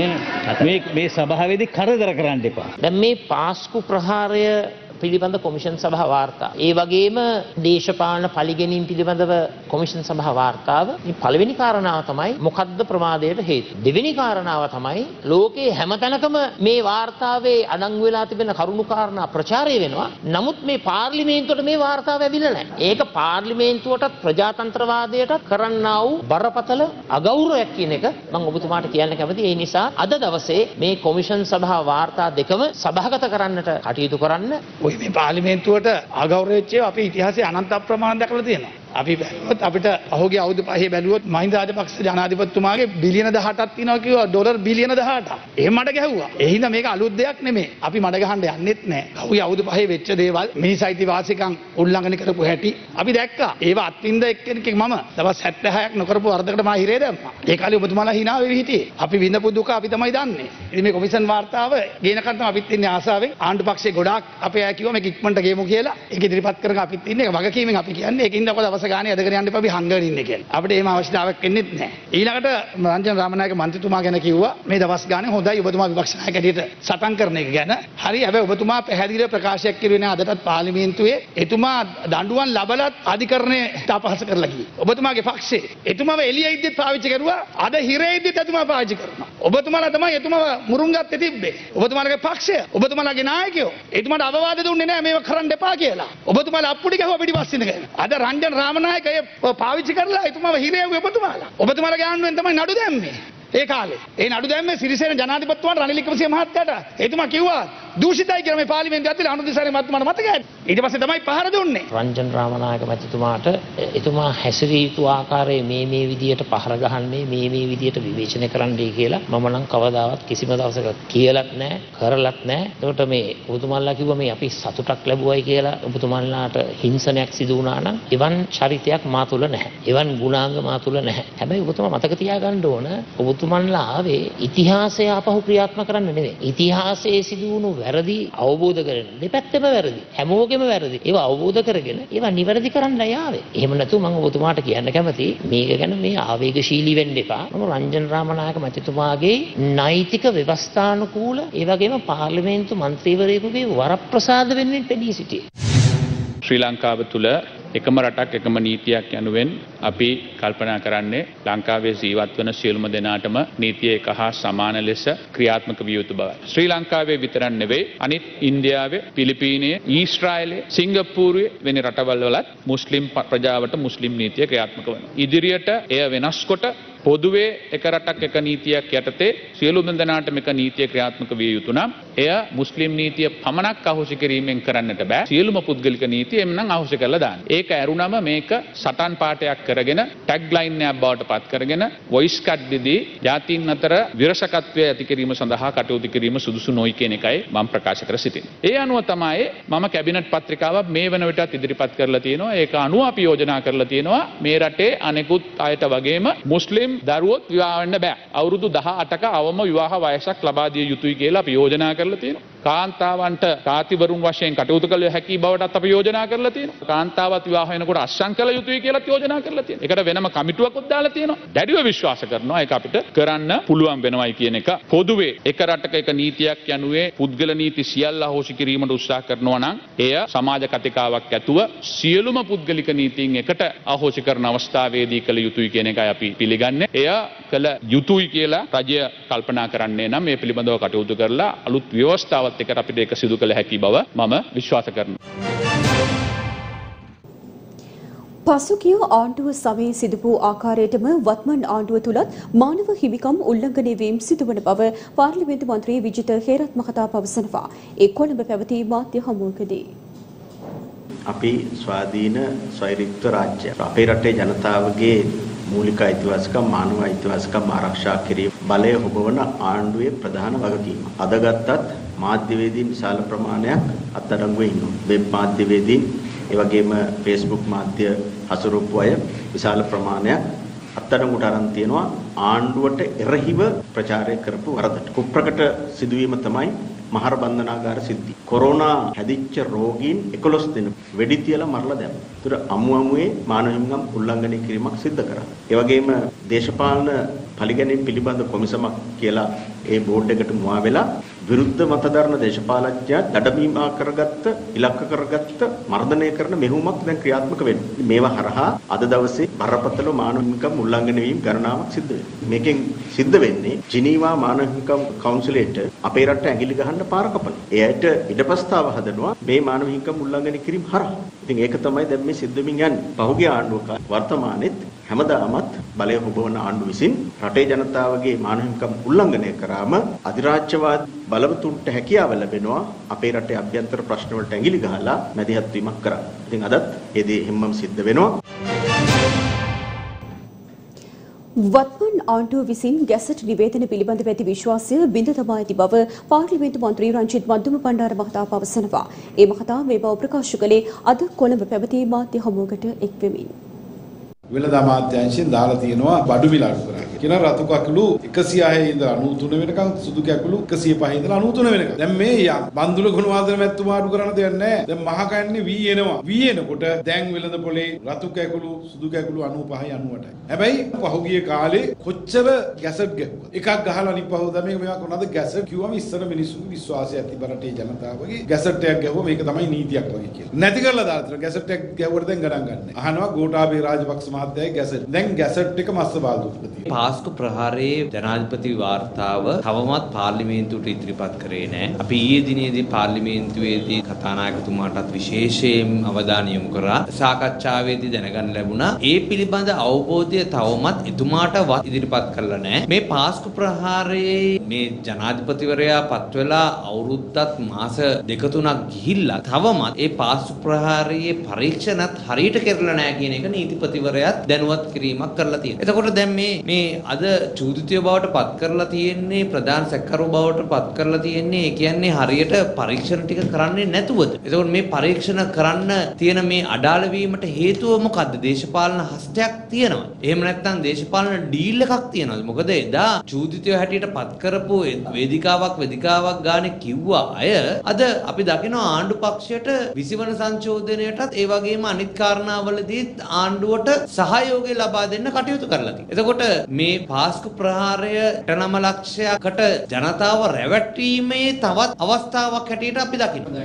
මේ මේ සභාවේදී කරදර කරන්න එපා. දැන් මේ පාස්කු ප්‍රහාරය පිළිබඳ කොමිෂන් සභා වාර්තා. ඒ වගේම දේශපාලන පරිගැනීම් පිළිබඳව කොමිෂන් සභා වාර්තාව. මේ පළවෙනි කාරණාව තමයි මොකද්ද ප්‍රමාදයට හේතුව. දෙවෙනි කාරණාව තමයි ලෝකයේ හැමතැනකම මේ වාර්තාවේ අඩංගු වෙලා තිබෙන කරුණු කාරණා ප්‍රචාරය වෙනවා. නමුත් මේ පාර්ලිමේන්තුවට මේ වාර්තාව ඇවිල්ලා නැහැ. ඒක පාර්ලිමේන්තුවටත් ප්‍රජාතන්ත්‍රවාදයටත් කරන්නා වූ බරපතල අගෞරවයක් කියන එක මම ඔබතුමාට කියන්න කැමතියි. ඒ නිසා අද දවසේ මේ කොමිෂන් සභා වාර්තා දෙකම සභාගත කරන්නට කටයුතු කරන්න. ඔය මේ පාර්ලිමේන්තුවට අගෞරවච්චේ අපි ඉතිහාසයේ අනන්ත අප්‍රමාණ දැකලා තියෙනවා. අපි බැලුවොත් අපිට අහෝගේ අවුරුදු පහේ බැලුවොත් මහින්ද රාජපක්ෂ ජනාධිපතිතුමාගේ බිලියන දහඅටක් තියෙනවා කිව්වා ඩොලර් බිලියන දහඅටක්. එහෙම මඩ ගැහුවා. ඒ හින්දා මේක අලුත් දෙයක් නෙමෙයි. අපි මඩ ගහන්න යන්නෙත් නැහැ. කවුගේ අවුරුදු පහේ වෙච්ච දේවල් මිනිස් අයිතිවාසිකම් උල්ලංඝනය කරපු හැටි අපි දැක්කා. ඒවා අත්විඳ එක්කෙනෙක් මම දවස් හැත්තෑහයක් නොකරපු වරදකට මම හිරේ දැම්මා. ඒ කාලේ ඔබතුමාලා hina වෙවි හිටියේ. අපි විඳපු දුක අපි තමයි දන්නේ. ඉතින් මේ කොමිෂන් වාර්තාව ගේනකන් තමයි අපිත් ඉන්නේ ආසාවෙන්. ආණ්ඩු පක්ෂයේ ගොඩාක් අපේ අය කිව්වා මේක ඉක්මනට ගේමු කියලා. ඒක ඉදිරිපත් කරගෙන අපිත් ඉන්නේ. ඒක වගකීමෙන් අපි කියන්නේ. ඒකින්ද අප දවස් ගානේ අදගෙන යන්න එපා. අපි හංගගෙන ඉන්නේ කියලා. අපිට එහෙම අවශ්‍යතාවයක් වෙන්නේ නැහැ. ඊළඟට රංජන රාමනායක මන්ත්‍රීතුමා ගැන කිව්වා මේ දවස් ගානේ හොඳයි ඔබතුමා විපක්ෂ நாயක ඇටියට සටන් කරන එක ගැන. හරි. හැබැයි ඔබතුමා පැහැදිලිව ප්‍රකාශයක් කරුවේ නැහැ අදටත් පාර්ලිමේන්තුවේ. එතුමා දඬුවම් ලබලත් අධිකරණයට අපහාස කරලා ගියේ. ඔබතුමාගේ පක්ෂේ එතුමාව එළිය ඉද්දිත් පාවිච්චි කරුවා. අද හිරේ ඉද්දිත් එතුමා පාවිච්චි කරනවා. ඔබතුමාලා තමයි එතුමාව මුරුංගත්තේ තිබ්බේ. ඔබතුමාලගේ පක්ෂය, ඔබතුමාලගේ නායකයෝ එතුමාට අවවාද දුන්නේ නැහැ මේව කරන්න එපා කියලා. ඔබතුමාලා අප්පුඩි ගැහුවා පිටිපස්සින් ඉඳගෙන. අද රංජන රාමනායක පාවිච්චි කරලා එතුමාව හිරේව්වේ ඔබතුමාලා. ඔබතුමාලගේ ආණ්ඩුවෙන් තමයි නඩු දැම්මේ. ඒ කාලේ. ඒ නඩු දැම්මේ සිරිසේන ජනාධිපතිතුමාට රනිල් වික්‍රමසිංහ මහත්තයාට. එතුමා කිව්වා දූෂිතයි කියලා මේ පාර්ලිමේන්තුවේ ඇතුලේ අනුදිසාරේ මහත්මයාට මතකයි. ඊට පස්සේ තමයි පහර දුන්නේ. රංජන රාමනායක මැතිතුමාට එතුමා හැසිරිය යුතු ආකාරයේ මේ මේ විදියට පහර ගහන්නේ මේ මේ විදියට විවේචනය කරන්නයි කියලා මම නම් කවදාවත් කිසිම දවසක කියලත් නැහැ, කරලත් නැහැ. ඒකට මේ ඔබතුමාලා කිව්වා මේ අපි සතුටක් ලැබුවයි කියලා ඔබතුමාලාට හිංසනයක් සිදු වුණා නම් එවන් චරිතයක් මා තුල නැහැ. එවන් ගුණාංග මා තුල නැහැ. හැබැයි ඔබතුමා මතක තියාගන්න ඕන ඔබතුමාලා ආවේ ඉතිහාසය ආපහු ක්‍රියාත්මක කරන්න නෙවෙයි. ඉතිහාසයේ සිදු වුණු වැරදි අවබෝධ කරගෙන දෙපැත්තම වැරදි හැමෝගෙම වැරදි ඒවා අවබෝධ කරගෙන ඒවා නිවැරදි කරන්න යාවේ. එහෙම නැතුව මම ඔබතුමාට කියන්න කැමතියි මේක ගැන මේ ආවේගශීලී වෙන්න එපා. මම රංජන රාමනායක මැතිතුමාගේ නෛතික ව්‍යවස්ථානුකූල ඒ වගේම පාර්ලිමේන්තු මන්ත්‍රීවරයෙකුගේ වරප්‍රසාද වෙනුවෙන් පෙනී සිටියේ. ශ්‍රී ලංකාව තුළ එකම රටක් එකම නීතියක් යනුවෙන් අපි කල්පනා කරන්නේ ලංකාවේ ජීවත් වන සියලුම දෙනාටම නීතිය එක හා සමාන ලෙස ක්‍රියාත්මක විය යුතු බවයි. ශ්‍රී ලංකාවේ විතරක් නෙවෙයි අනිත් ඉන්දියාවේ, පිලිපීනයේ, ඊශ්‍රායලයේ, සිංගප්පූරුවේ වෙන රටවල් වලත් මුස්ලිම් ප්‍රජාවට මුස්ලිම් නීතිය ක්‍රියාත්මක වෙනවා. ඉදිරියට එය වෙනස් කොට පොදුවේ එක රටක් එක නීතියක් යටතේ සියලුම දෙනාටම එක නීතිය ක්‍රියාත්මක විය යුතු නම් එය මුස්ලිම් නීතිය පමණක් අහෝසි කිරීමෙන් කරන්නට බෑ. සියලුම පුද්ගලික නීති එම්නම් අහෝසි කරලා දාන්න. ඒක ඇරුණම මේක සටන් පාඨයක් කරගෙන ටැග් ලයින් එකක් බවට පත් කරගෙන වොයිස් කට් දෙදී ජාතීන් අතර විරසකත්වය ඇති කිරීම සඳහා කටයුතු කිරීම සුදුසු නොයි කියන එකයි මම ප්‍රකාශ කර සිටින්නේ. ඒ අනුව තමයි මම කැබිනට් පත්‍රිකාවක් මේ වන විටත් ඉදිරිපත් කරලා තියෙනවා. ඒක අනුව අපි යෝජනා කරලා තියෙනවා මේ රටේ අනෙකුත් අයට වගේම මුස්ලිම් දරුවොත් විවාහ වෙන්න බෑ. අවුරුදු දහඅටක අවම විවාහ වයසක් ලබා දිය යුතුයි කියලා අපි යෝජනා කරලා තියෙනවා. කාන්තාවන්ට කාතිවරුන් වශයෙන් කටයුතු කළ හැකි බවටත් අපි යෝජනා කරලා තියෙනවා. කාන්තාවත් විවාහ වෙනකොට අස්සම් කළ යුතුයි කියලාත් යෝජනා කරලා තියෙනවා. ඒකට වෙනම කමිටුවක්වත් දාලා තියෙනවා. දැඩිව විශ්වාස කරනවා ඒක අපිට කරන්න පුළුවන් වෙනවයි කියන එක. පොදුවේ එක රටක එක නීතියක් යනුවේ පුද්ගල නීති සියල්ල අහෝසි කිරීමට උත්සාහ කරනවා නම් එය සමාජ කතිකාවක් ඇතුව සියලුම පුද්ගලික නීතීන් එකට අහෝසි කරන අවස්ථාවේදී කළ යුතුයි කියන එකයි අපි පිළිගන්නේ. එය කළ යුතුයි කියලා රජය කල්පනා කරන්නේ නම් මේ පිළිබඳව කටයුතු කරලා අලුත් ව්‍යවස්ථාවක් එකට අපිට ඒක සිදු කළ හැකි බව මම විශ්වාස කරනවා. පසුගිය ආණ්ඩුව සමයේ සිදු වූ ආකාරයටම වත්මන් ආණ්ඩුව තුලත් මානව හිමිකම් උල්ලංඝනය වීම සිදුවන බව පාර්ලිමේන්තු මන්ත්‍රී විජිත හේරත් මහතා පවසනවා. ඒ කොළඹ පැවති මාධ්‍ය හමුවකදී අපි ස්වාධීන ස්වෛරීත්ව රාජ්‍යයක්. අපේ රටේ ජනතාවගේ මූලික අයිතිවාසිකම් මානව අයිතිවාසිකම් ආරක්ෂා කිරීම බලය හොබවන ආණ්ඩුවේ ප්‍රධාන වගකීම. අද ගත්තත් මාධ්‍යවේදීන් විශාල ප්‍රමාණයක් අත්අඩංගුවේ ඉන්නවා. වෙබ් මාධ්‍යවේදීන් ඒ වගේම Facebook මාධ්‍ය හසුරුවපු අය විශාල ප්‍රමාණයක් අත්අඩංගුවට අරන් තියෙනවා ආණ්ඩුවට එරෙහිව ප්‍රචාරය කරපු වරදට. කුප්‍රකට සිදුවීම තමයි මහර බන්ධනාගාර සිද්ධි. කොරෝනා හැදිච්ච රෝගීන් එකොළොස් දෙනෙක් වෙඩි තියලා මරලා දැම්මා. ඒතර අමු අමුවේ මානව හිමිකම් උල්ලංඝනය කිරීමක් සිද්ධ කරා. ඒ වගේම දේශපාලන පරිගැනීම් පිළිබඳ කොමිසමක් කියලා ඒ බෝඩ් එකට මුවා වෙලා විරුද්ධ මතධර්ම දේශපාලඥයා දඩමීමා කරගත්ත ඉලක්ක කරගත්ත මර්ධනය කරන මෙහෙයුමක් දැන් ක්‍රියාත්මක වෙනවා. මේවා හරහා අද දවසේ බරපතල මානව හිමිකම් උල්ලංඝනය වීම ගණනාවක් සිද්ධ වෙනවා. මේකෙන් සිද්ධ වෙන්නේ ජිනීවා මානව හිමිකම් කවුන්සිලයට අපේ රට ඇඟිලි ගහන්න පාර කපන. එයාට ඉඩපස්තාව හදනවා මේ මානව හිමිකම් උල්ලංඝනය කිරීම හරහා. ඉතින් ඒක තමයි දැන් මේ සිද්ධ වෙමින් යන්නේ. පහුගිය ආණ්ඩුවක වර්තමානෙත් හැමදාමත් බලය හොබවන ආණ්ඩුව විසින් රටේ ජනතාවගේ මානව හිමිකම් උල්ලංඝනය කරාම අධිරාජ්‍යවාද බලවතුන්ට හැකියාව ලැබෙනවා අපේ රටේ අභ්‍යන්තර ප්‍රශ්න වලට ඇඟිලි ගහලා මැදිහත් වීමක් කරා. ඉතින් අදත් ඒ දේ හැමම සිද්ධ වෙනවා. වත්මන් ආණ්ඩුව විසින් ගැසට් නිවේදන පිළිබඳව ඇති විශ්වාසය බිඳ තබා ඇති බව පාර්ලිමේන්තු මන්ත්‍රී රංජිත් මද්දුම බණ්ඩාර මහතා පවසනවා. ඒ මහතා මේ බව ප්‍රකාශ කළේ අද කොළඹ පැවති මාධ්‍ය හමුවකට එක් වෙමින්. වෙළඳ අමාත්‍යාංශයෙන් දාලා තියෙනවා බඩු මිල අඩු කරා කියලා. කියන රතු කකුළු එකසිය හය ඉඳලා අනූ තුන වෙනකන් සුදු කකුළු එකසිය පහ ඉඳලා අනූ තුන වෙනකන්. දැන් මේ බන්දුල ගුණවර්ධන මැතිතුමා අඩු කරන්න දෙයක් නැහැ. දැන් මහ කන්නේ වී එනවා. වී එනකොට දැන් වෙළඳ පොලේ රතු කකුළු සුදු කකුළු අනූ පහයි අනූ අටයි. හැබැයි පහුගිය කාලේ කොච්චර ගැසට් ගැහුවා. එකක් ගහලා අනිත් පහුව දැන් මේක මේවා කොහොමද ගැසට් කිව්වම ඉස්සර මිනිස්සුගේ විශ්වාසය ඇති බරටේ ජනතාවගේ ගැසට් එකක් ගැහුවා මේක තමයි නීතියක් වගේ කියලා. නැති කරලා දාලා තියෙනවා. ගැසට් එකක් ගැහුවට දැන් ගණන් ගන්නෑ. අහනවා ගෝඨාභය රාජපක්ෂ මහත්තයාගේ ගැසට්. දැන් ගැසට් එක මස්ස බාල්දුවට තියෙනවා. පාස්කු ප්‍රහාරයේ ජනාධිපති වාර්තාව තවමත් පාර්ලිමේන්තුවට ඉදිරිපත් කරේ නැහැ. අපි ඊයේ දිනේදී පාර්ලිමේන්තුවේදී කතානායකතුමාටත් විශේෂයෙන් අවධානය යොමු කරා. සාකච්ඡාවේදී දැනගන්න ලැබුණා ඒ පිළිබඳ අවබෝධය තවමත් එතුමාට ඉදිරිපත් කරලා නැහැ. මේ පාස්කු ප්‍රහාරයේ මේ ජනාධිපතිවරයා පත් වෙලා අවුරුද්දක් මාස දෙක තුනක් ගිහිල්ලා තවමත් ඒ පාස්කු ප්‍රහාරයේ පරීක්ෂණත් හරියට කරලා නැහැ කියන එක නීතිපතිවරයාත් දැනුවත් කිරීමක් කරලා තියෙනවා. එතකොට දැන් මේ මේ අද චූදිතය බවට පත් කරලා තියෙන්නේ ප්‍රධාන සැකකරු බවට පත් කරලා තියෙන්නේ ඒ කියන්නේ හරියට පරීක්ෂණ ටික කරන්නේ නැතුවද? එතකොට මේ පරීක්ෂණ කරන්න තියෙන මේ අඩාල වීමට හේතුව මොකද්ද? දේශපාලන හස්තයක් තියෙනවා. එහෙම නැත්නම් දේශපාලන ඩීල් එකක් තියෙනවද? මොකද එදා චූදිතය හැටියට පත් කරපු වේදිකාවක් වේදිකාවක් ගානේ කිව්වා අය අද අපි දකිනවා ආණ්ඩු පක්ෂයට විසිවන සංශෝධනයටත් ඒ වගේම අනිත් කාරණාවලදී ආණ්ඩුවට සහයෝගය ලබා දෙන්න කටයුතු කරලා තියෙනවා. එතකොට මේ පාස්කු ප්‍රහාරයට නම ලක්ෂයකට ජනතාව රැවටීමේ තවත් අවස්ථාවක් හැටියට අපි දකිනවා.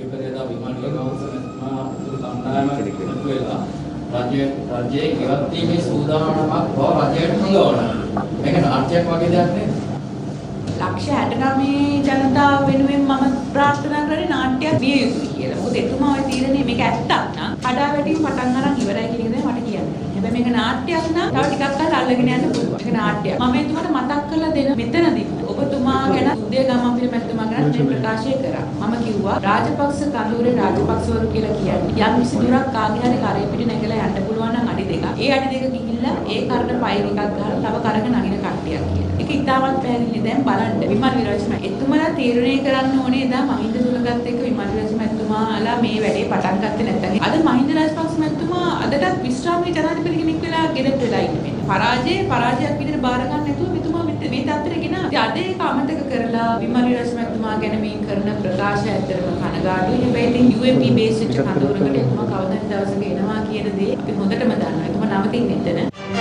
රජයේ රජයේ ඉවත් වීමේ සූදානමක් බව රජයට හංගවනවා. මේක නාට්‍යයක් වගේ දෙයක් නේද? ලක්ෂ හැට නවයේ ජනතාව වෙනුවෙන් මම ප්‍රාර්ථනා කරන්නේ නාට්‍යයක් විය යුතුයි කියලා. මොකද එතුමා ওই තීරණය මේක ඇත්තක් නම් කඩාවැටීම පටන් අරන් ඉවරයි කියන එක තමයි මට කියන්නේ. හැබැයි මේක නාට්‍යයක් නම් තව ටිකක් කල් අල්ලගෙන යන්න පුළුවන්. මේක නාට්‍යයක්. මම එතුමාට මතක් කරලා දෙන මෙතනදී ඔබතුමා ගැන උදේ ගමන් පිළිමැතිතුමා ගැන මේ ප්‍රකාශය කරා. මම කිව්වා රාජපක්ෂ කඳවුරේ රාජපක්ෂවරු කියලා කියන්නේ යම් කිසි දුරක් කාගේ හරි කරේ පිට නැගලා යන්න පුළුවන් නම් අඩි දෙකක්. ඒ අඩි දෙක ගිහිල්ලා ඒ කරට පය එකක් ගහලා තව කරක නගින කට්ටියක් කියලා. ඒක ඉතාමත් පැහැදිලි. දැන් බලන්න විමල් විරාජ්මයි එතුමාලා තීරණය කරන්න ඕනේ දා මහින්ද සුලගත් එක්ක විමල් විරාජ්මතුමාලා මේ වැඩේ පටන් ගත්තේ නැත්නම් අද මහින්ද රාජපක්ෂ මහත්මයා අදටත් විශ්‍රාමී ජනාධිපති කෙනෙක් වෙලා ගෙදරට වෙලා ඉන්නේ. පරාජය පරාජයක් විදිහට බාර ගන්න නැතුව මෙතුමා මේ තත්ත්වෙට ගෙනා. ඉතින් අද ඒක අමතක කරලා විමල් විරාජ්මතුමා ගැන මේ කරන ප්‍රකාශය ඇත්තටම කනගාටුයි. හැබැයි ඉතින් යූ එම් පී බේස් වෙච්ච කඳවුරකට එතුමා කවදාද දවසක එනවා කියන දේ අපි හොඳටම දන්නවා. එතුමා නවතින්නේ එතන.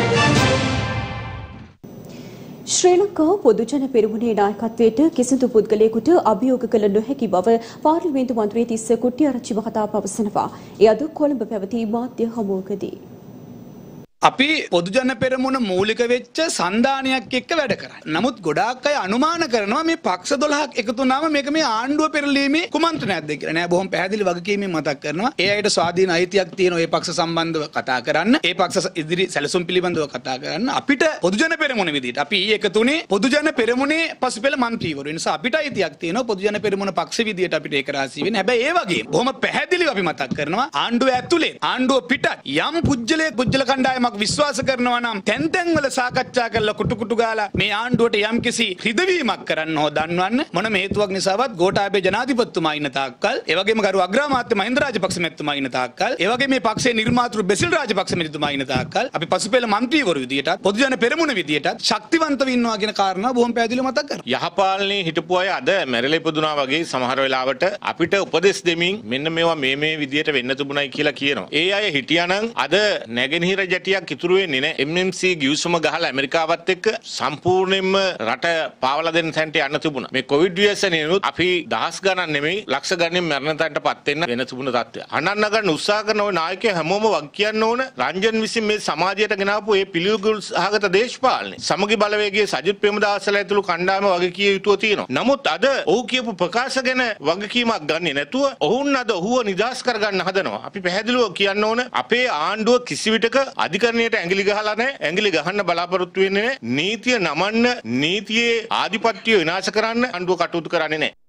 ශ්‍රී ලංකා පොදුජන පෙරමුණේ නායකත්වයට කිසිදු පුද්ගලයෙකුට අභියෝග කළ නොහැකි බව පාර්ලිමේන්තු මන්ත්‍රී තිස්ස කුට්ටිආරච්චි මහතා පවසනවා. ඒ අද කොළඹ පැවති මාධ්‍ය හමුවකදී අපි පොදුජන පෙරමුණ මූලික වෙච්ච සන්ධානයක් එක්ක වැඩ කරන්නේ. නමුත් ගොඩාක් අය අනුමාන කරනවා මේ පක්ෂ දොළහක් එකතු වුණාම මේක මේ ආණ්ඩුව පෙරලීමේ කුමන්ත්‍රණයක්ද කියලා. නෑ බොහොම පැහැදිලි වගකීමෙන් මතක් කරනවා. ඒ අයට ස්වාධීන අයිතියක් තියෙනවා ඒ පක්ෂ සම්බන්ධව කතා කරන්න. ඒ පක්ෂ ඉදිරි සැලසුම් පිළිබඳව කතා කරන්න. අපිට පොදුජන පෙරමුණ විදිහට අපි ඊ එකතු වුණේ පොදුජන පෙරමුණේ පසුපෙළ മന്ത്രിවරු. ඒ නිසා අපිට අයිතියක් තියෙනවා පොදුජන පෙරමුණ පක්ෂ විදිහට අපිට ඒක රාශී වෙන්න. හැබැයි ඒ වගේම බොහොම පැහැදිලිව අපි මතක් කරනවා ආණ්ඩුව ඇතුලේ ආණ්ඩුව පිටත් යම් පුජ්‍යලයේ පුජ්‍යල කණ්ඩායමක් විශ්වාස කරනවා නම් තැන් තැන් වල සාකච්ඡා කරලා කුටු කුටු ගාලා මේ ආණ්ඩුවට යම් කිසි රිදවීමක් කරන්න හෝ දන්වන්න මොනම හේතුවක් නිසාවත් ගෝඨාභය ජනාධිපතිතුමා ඉන්න තාක්කල් ඒ වගේම ගරු අග්‍රාමාත්‍ය මහින්ද රාජපක්ෂ මැතිතුමා ඉන්න තාක්කල් ඒ වගේම මේ පක්ෂයේ නිර්මාතෘ බෙසිල් රාජපක්ෂ මැතිතුමා ඉන්න තාක්කල් අපි පසුපෙළ മന്ത്രിවරු විදියටත් පොදුජන පෙරමුණ විදියටත් ශක්තිවන්තව ඉන්නවා කියන කාරණා බොහොම පැහැදිලිව මතක් කරනවා. යහපාලනේ හිටපු අය අද මැරෙලා ඉපදුනා වගේ සමහර වෙලාවට අපිට උපදෙස් දෙමින් මෙන්න මේවා මේ මේ විදියට වෙන්න තිබුණයි කියලා කියනවා. ඒ අය හිටියානම් අද නැගෙනහිර ජැටියක් ඉතුරු වෙන්නේ නැහැ. එම් එම් සී ගිවිසුම ගහලා ඇමරිකාවත් එක්ක සම්පූර්ණයෙන්ම රට පාවලා දෙන්න තැනට යන්න තිබුණා. මේ කොවිඩ් ව්‍යසනයනොත් අපි දහස් ගණන් නෙමෙයි ලක්ෂ ගණන් මරණ තැනටපත් වෙන්න වෙන තිබුණ තත්ත්වය. අනන්න ගන්න උත්සාහ කරන ওই නායකයෝ හැමෝම වග කියන්න ඕන රංජන් විසින් මේ සමාජයට ගෙනාවු මේ පිළිගුල් සහගත දේශපාලනේ. සමගි බලවේගයේ සජිත් ප්‍රේමදාසලා ඇතුළු කණ්ඩායම වග කිය යුතුව තියෙනවා. නමුත් අද ඔහු කියපු ප්‍රකාශ ගැන වගකීමක් ගන්නේ නැතුව ඔවුන් අද ඔහුව නිදහස් කරගන්න හදනවා. අපි පැහැදිලිව කියන්න ඕන අපේ ආණ්ඩුව කිසිවිටක අධිකරණයට ඇඟිලි ගහලා නැහැ. ඇඟිලි ගහන්න බලාපොරොත්තු වෙන්නේ නැහැ. නීතිය නමන්න නීතියේ ආධිපත්‍යය විනාශ කරන්න ආණ්ඩුව කටයුතු කරන්නේ නැහැ.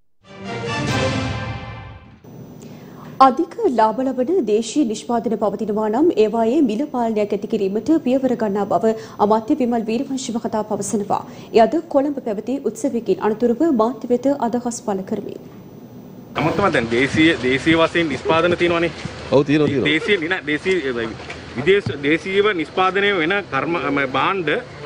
අධික ලාභ ලබන දේශීය නිෂ්පාදන පවතිනවා නම් ඒවායේ මිල පාලනයක් ඇති කිරීමට පියවර ගන්නා බව අමාත්‍ය විමල් වීරවංශ මහතා පවසනවා. ඒ අද කොළඹ පැවති උත්සවයකින් අනතුරුව මාධ්‍ය වෙත අදහස් පළ කරමින්. අමතම දැන් දේශීය දේශීය වශයෙන් නිෂ්පාදන තියෙනවානේ. ඔව් තියෙනවා තියෙනවා. දේශීය නෑ දේශීය විදේශ දේශීයව නිෂ්පාදනය වෙන කර්ම භාණ්ඩ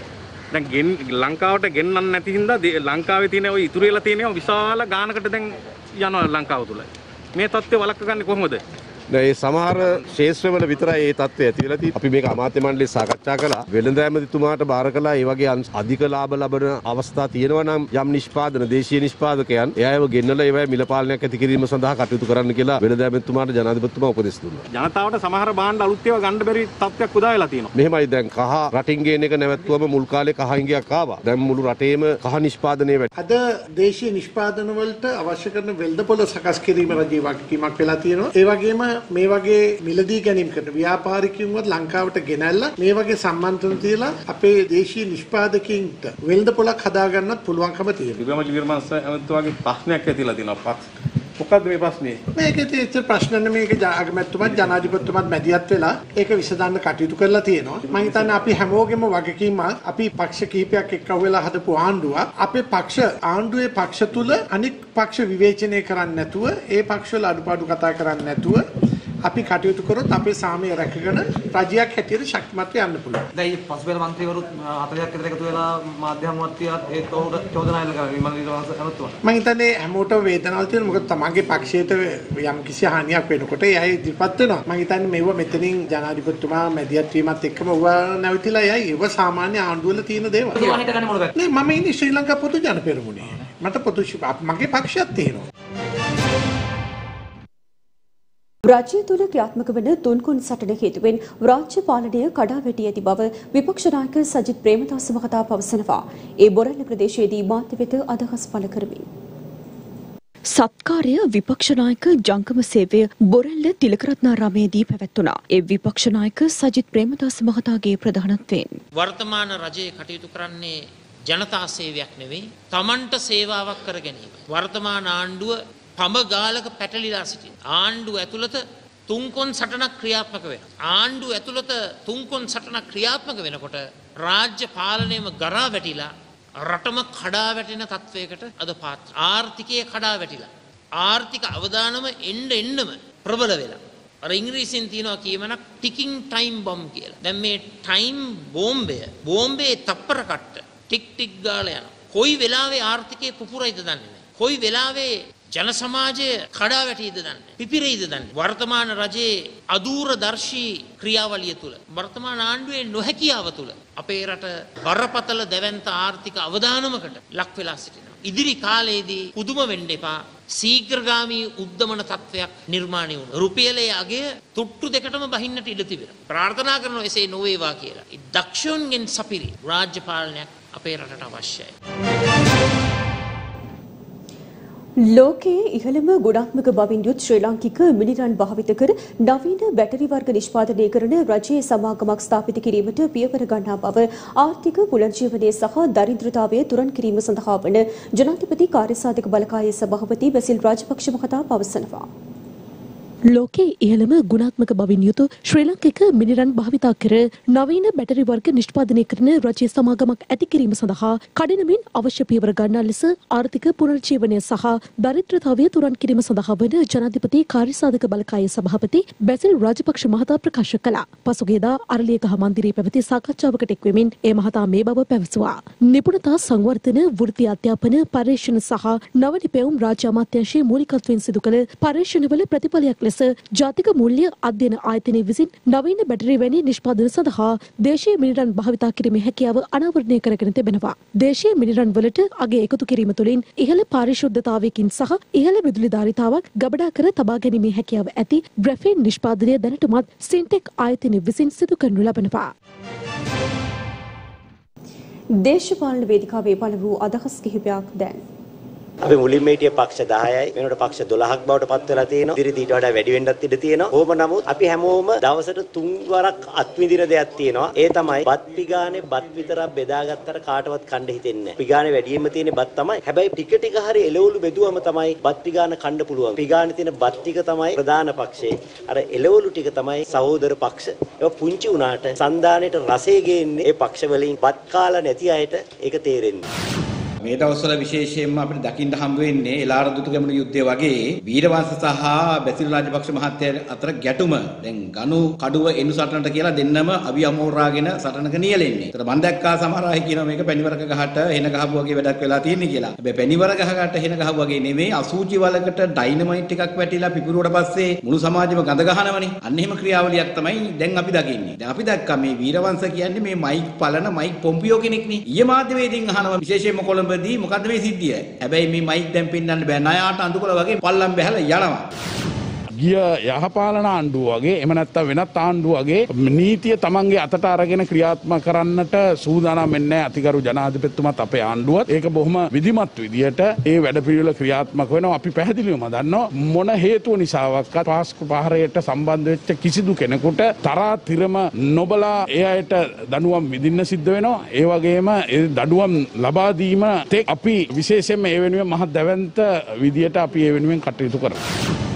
දැන් ලංකාවට ගෙන්නන්න නැති හින්දා ලංකාවේ තියෙන ওই ඉතුරු වෙලා තියෙන විශාල ගානකට දැන් යනවා ලංකාව තුල. මේ තත්ත්වය වළක්වගන්නේ කොහොමද? ඒ සමහර ශේෂ්ත්‍රවල විතරයි මේ තත්ත්වය ඇති වෙලා තියෙන්නේ. අපි මේක අමාත්‍ය මණ්ඩලයේ සාකච්ඡා කළා. වෙළඳ ඇමතිතුමාට බාර කළා ඒ වගේ අධික ලාභ ලබන අවස්ථා තියෙනවා නම් යම් නිෂ්පාදන දේශීය නිෂ්පාදකයන් එයාව ගෙන්නලා ඒවයි මිල පාලනයක් ඇති කිරීම සඳහා කටයුතු කරන්න කියලා වෙළඳ ඇමතිතුමාට ජනාධිපතිතුමා උපදෙස් දුන්නා. ජනතාවට සමහර භාණ්ඩ අලුත් ඒවා ගන්න බැරි තත්ත්වයක් උදා වෙලා තියෙනවා. මෙහෙමයි දැන් කහ රටින් ගේන එක නැවැත්තුවම මුල් කාලේ කහ ඉංගියක් ආවා. දැන් මුළු රටේම කහ නිෂ්පාදනයේ වැඩි. අද දේශීය නිෂ්පාදන වලට අවශ්‍ය කරන වෙළඳපොළ සකස් කිරීම රජයේ වගකීමක් වෙලා තියෙනවා. ඒ වගේම මේ වගේ මිලදී ගැනීම කරන ව්‍යාපාරිකයන්වත් ලංකාවට ගෙනල්ලා මේ වගේ සම්මන්ත්‍රණ තියලා අපේ දේශීය නිෂ්පාදකයින්ට වෙළඳපොළක් හදා ගන්නත් පුළුවන්කම තියෙනවා. විමල් විර්මන්ස් අමතුමාගේ ප්‍රශ්නයක් ඇතිලා තියෙනවා. පක්ෂ මොකද්ද මේ ප්‍රශ්නේ? මේක ඉතින් ප්‍රශ්න නෙමෙයි. මේක අගමැතිතුමත් ජනාධිපතිතුමත් මැදිහත් වෙලා ඒක විසඳන්න කටයුතු කරලා තියෙනවා. මම හිතන්නේ අපි හැමෝගෙම වගකීම අපි පක්ෂ කීපයක් එක්ක වෙලා හදපු ආණ්ඩුවක් අපේ පක්ෂ ආණ්ඩුවේ පක්ෂ තුල අනික් පක්ෂ විවේචනය කරන්නේ නැතුව ඒ පක්ෂවල අඩුපාඩු කතා කරන්නේ නැතුව අපි කටයුතු කරොත් අපේ සාමය රැකගෙන රජයක් හැටියට ශක්තිමත් වෙන්න පුළුවන්. දැන් මේ පසුබිම മന്ത്രിවරුත් හතරක් විතර එකතු වෙලා මාධ්‍ය හමුවත්තියත් ඒත් ඔහුට චෝදනා එල්ල කරා විමල් විරවංශ අමතුමා. මම හිතන්නේ හැමෝටම වේදනාවක් තියෙනවා. මොකද තමන්ගේ පක්ෂයට යම් කිසි හානියක් වෙනකොට ඒ අය ඉදිරිපත් වෙනවා. මම හිතන්නේ මේව මෙතනින් ජනාධිපතිතුමා මැදිහත් වීමත් එක්කම ඌව නැවතිලා යයි. ඒව සාමාන්‍ය ආණ්ඩුවල තියෙන දේවල්. නේ මම ඉන්නේ ශ්‍රී ලංකා පොදු ජන පෙරමුණේ. මට පොදු මගේ පක්ෂයක් තියෙනවා. රාජ්‍ය තුළ ක්‍රියාත්මක වන තුන්කොන් සටන හේතුවෙන් රාජ්‍ය පාලනය කඩා වැටි ඇති බව විපක්ෂ නායක සජිත් ප්‍රේමදාස මහතා පවසනවා. ඒ බොරැල්ල ප්‍රදේශයේදී මාධ්‍ය වෙත අදහස් පළ කරමින්. සත්කාරය විපක්ෂ නායක ජංගම සේවය බොරැල්ල තිලකරත්නාරාමේදී පැවැත්වුණා. ඒ විපක්ෂ නායක සජිත් ප්‍රේමදාස මහතාගේ ප්‍රධානත්වයෙන් වර්තමාන රජයේ කටයුතු කරන්නේ ජනතා සේවයක් නෙවෙයි, තමන්ට සේවාවක් කර ගැනීම. වර්තමාන ආණ්ඩුව පඹ ගාලක පැටලිලා සිටින. ආණ්ඩුව ඇතුළත තුන්කොන් සටනක් ක්‍රියාත්මක වෙනවා. ආණ්ඩුව ඇතුළත තුන්කොන් සටනක් ක්‍රියාත්මක වෙනකොට රාජ්‍ය පාලනයම ගරා වැටිලා රටම කඩා වැටෙන තත්වයකට අද පාත්‍ර. ආර්ථිකය කඩා වැටිලා. ආර්ථික අවදානම එන්න එන්නම ප්‍රබල වෙලා. අර ඉංග්‍රීසියෙන් තියෙනවා කියමනක් ටිකින් ටයිම් බොම්බ් කියලා. දැන් මේ ටයිම් බෝම්බය බෝම්බේ තප්පර කට්ට ටික් ටික් ගාලා යනවා. කොයි වෙලාවේ ආර්ථිකය පුපුරයිද දන්නේ නැහැ. කොයි වෙලාවේ ජන සමාජය කඩා වැටීද දන්නේ පිපිරෙයිද දන්නේ. වර්තමාන රජයේ අදූරදර්ශී ක්‍රියාවලිය තුල වර්තමාන ආණ්ඩුවේ නොහැකියාව තුල අපේ රට බරපතල දැවැන්ත ආර්ථික අවදානමකට ලක් වෙලා සිටිනවා. ඉදිරි කාලයේදී පුදුම වෙන්න එපා. ශීඝ්‍රගාමී උද්දමන තත්ත්වයක් නිර්මාණය වුණා. රුපියලේ අගය තුට්ටු දෙකටම බහින්නට ඉඩ තිබෙනවා. ප්‍රාර්ථනා කරනවා එසේ නොවේවා කියලා. දක්ෂයන්ගෙන් සපිරි රාජ්‍ය පාලනයක් අපේ රටට අවශ්‍යයි. ලෝකයේ ඉහළම ගුණාත්මක බවින් යුත් ශ්‍රී ලාංකික මිනිරන් භාවිත කර නවීන බැටරි වර්ග නිෂ්පාදනය කරන රජයේ සමාගමක් ස්ථාපිත කිරීමට පියවර ගන්නා බව ආර්ථික පුනර්ජීවනය සහ දරිද්‍රතාවය තුරන් කිරීම සඳහා වන ජනාධිපති කාර්යසාධක බලකායේ සභාපති බැසිල් රාජපක්ෂ මහතා පවසනවා. ලෝකයේ ඉහළම ගුණාත්මක බවින් යුතු ශ්‍රී ලාංකික මිනිරන් භාවිතා කර නවීන බැටරි වර්ග නිෂ්පාදනය කරන රජයේ සමාගමක් ඇති කිරීම සඳහා කඩිනමින් අවශ්‍ය පියවර ගන්නා ලෙස ආර්ථික පුනර්ජීවනය සහ දරිද්‍රතාවය තුරන් කිරීම සඳහා වන ජනාධිපති කාර්යසාධක බලකායේ සභාපති බැසිල් රාජපක්ෂ මහතා ප්‍රකාශ කළා. පසුගියදා අරලියගහ මන්දිරයේ පැවති සාකච්ඡාවකට එක් වෙමින් ඒ මහතා මේ බව පැවසුවා. නිපුණතා සංවර්ධන, වෘත්ති අධ්‍යාපන, පර්යේෂණ සහ නව නිපැයුම් රාජ්‍ය අමාත්‍යාංශයේ මූලිකත්වයෙන් සිදු කළ පර්යේෂණවල ප්‍රතිඵලයක් ලෙස ජාතික මූල්‍ය අධ්‍යයන ආයතනය විසින් නවීන බැටරි වැනි නිෂ්පාදන සඳහා දේශීය මිනිරන් භාවිතා කිරීමේ හැකියාව අනාවරණය කරගෙන තිබෙනවා. දේශීය මිනිරන් වලට අගය එකතු කිරීම තුළින් ඉහළ පාරිශුද්ධතාවයකින් සහ ඉහළ විදුලි ධාරිතාවක් ගබඩා කර තබා ගැනීමේ හැකියාව ඇති ග්‍රැෆීන් නිෂ්පාදනය දැනටමත් සින්ටෙක් ආයතනය විසින් සිදු කරනු ලබනවා. දේශපාලන වේදිකාවේ පළමු අදහස් කිහිපයක් දැන්. අපි මුලින්ම හිටිය පක්ෂ දහයයි වෙනකොට පක්ෂ දොළහක් බවට පත් වෙලා තියෙනවා. ඉදිරියට ඊට වඩා වැඩි වෙන්නත් ඉඩ තියෙනවා. කොහොම නමුත් අපි හැමෝම දවසට තුන් වරක් අත්විඳින දෙයක් තියෙනවා. ඒ තමයි බත් පිගානේ බත් විතරක් බෙදාගත්තට කාටවත් කන්න හිතෙන්නේ නැහැ. පිගානේ වැඩියෙන්ම තියෙන බත් තමයි. හැබැයි ටික ටික හරි එළවලු බෙදුවම තමයි බත් පිගාන කන්න පුළුවන්. පිගානේ තියෙන බත් ටික තමයි ප්‍රධාන පක්ෂේ. අර එළවලු ටික තමයි සහෝදර පක්ෂ. ඒක පුංචි උනාට සන්දානෙට රසය ගේන්නේ ඒ පක්ෂ වලින් බත් කාලා නැති අයට ඒක තේරෙන්නේ. මේ දවස්වල විශේෂයෙන්ම අපිට දකින්න හම්බ වෙන්නේ එලාර දුටුගැමුණු යුද්ධය වගේ වීරවංශ සහ බැසිල් රාජපක්ෂ මහත්තයා අතර ගැටුම. දැන් ගනු කඩුව එනු සටනට කියලා දෙන්නම අවි අමෝරාගෙන සටනක නියැලෙන්නේ. ඒතර මම දැක්කා සමහර අය කියනවා මේක පැණිවරක ගහට හෙන ගහපු වගේ වැඩක් වෙලා තියෙන්නේ කියලා. හැබැයි පැණිවර ගහකට හෙන ගහපු වගේ නෙමෙයි අසූචි වලකට ඩයිනමයිට් එකක් වැටිලා පිපිරුවට පස්සේ මුළු සමාජෙම ගඳ ගහනවනේ. අන්න එහෙම ක්‍රියාවලියක් තමයි දැන් අපි දකින්නේ. දැන් අපි දැක්කා මේ වීරවංශ කියන්නේ මේ මයික් පලන මයික් පොම්පියෝ කෙනෙක්නේ. ඊයේ මාධ්‍යවේදීන් අහනවා විශේෂයෙන්ම කොළඹ මොකද්ද මේ සිද්ධිය? හැබැයි මේ මයික් දැන් පෙන්නන්න බෑ. ණයාට අඳුකල වගේ පල්ලම් බැහැලා යනවා. ගිය යහපාලන ආණ්ඩුව වගේ එහෙම නැත්නම් වෙනත් ආණ්ඩුව වගේ නීතිය තමන්ගේ අතට අරගෙන ක්‍රියාත්මක කරන්නට සූදානම් වෙන්නේ අතිගරු ජනාධිපතිතුමත් අපේ ආණ්ඩුවත් ඒක බොහොම විධිමත් විදියට ඒ වැඩපිළිවෙල ක්‍රියාත්මක වෙනවා. අපි පැහැදිලිවම දන්නවා මොන හේතුව නිසාවක්වත් පාස්කු පහරයට සම්බන්ධ වෙච්ච කිසිදු කෙනෙකුට තරා තිරම නොබලා ඒ අයට දඬුවම් විඳින්න සිද්ධ වෙනවා. ඒ වගේම ඒ දඬුවම් ලබා දීම තෙක් අපි විශේෂයෙන්ම ඒ වෙනුවෙන් මහ දැවැන්ත විදියට අපි ඒ වෙනුවෙන් කටයුතු කරනවා.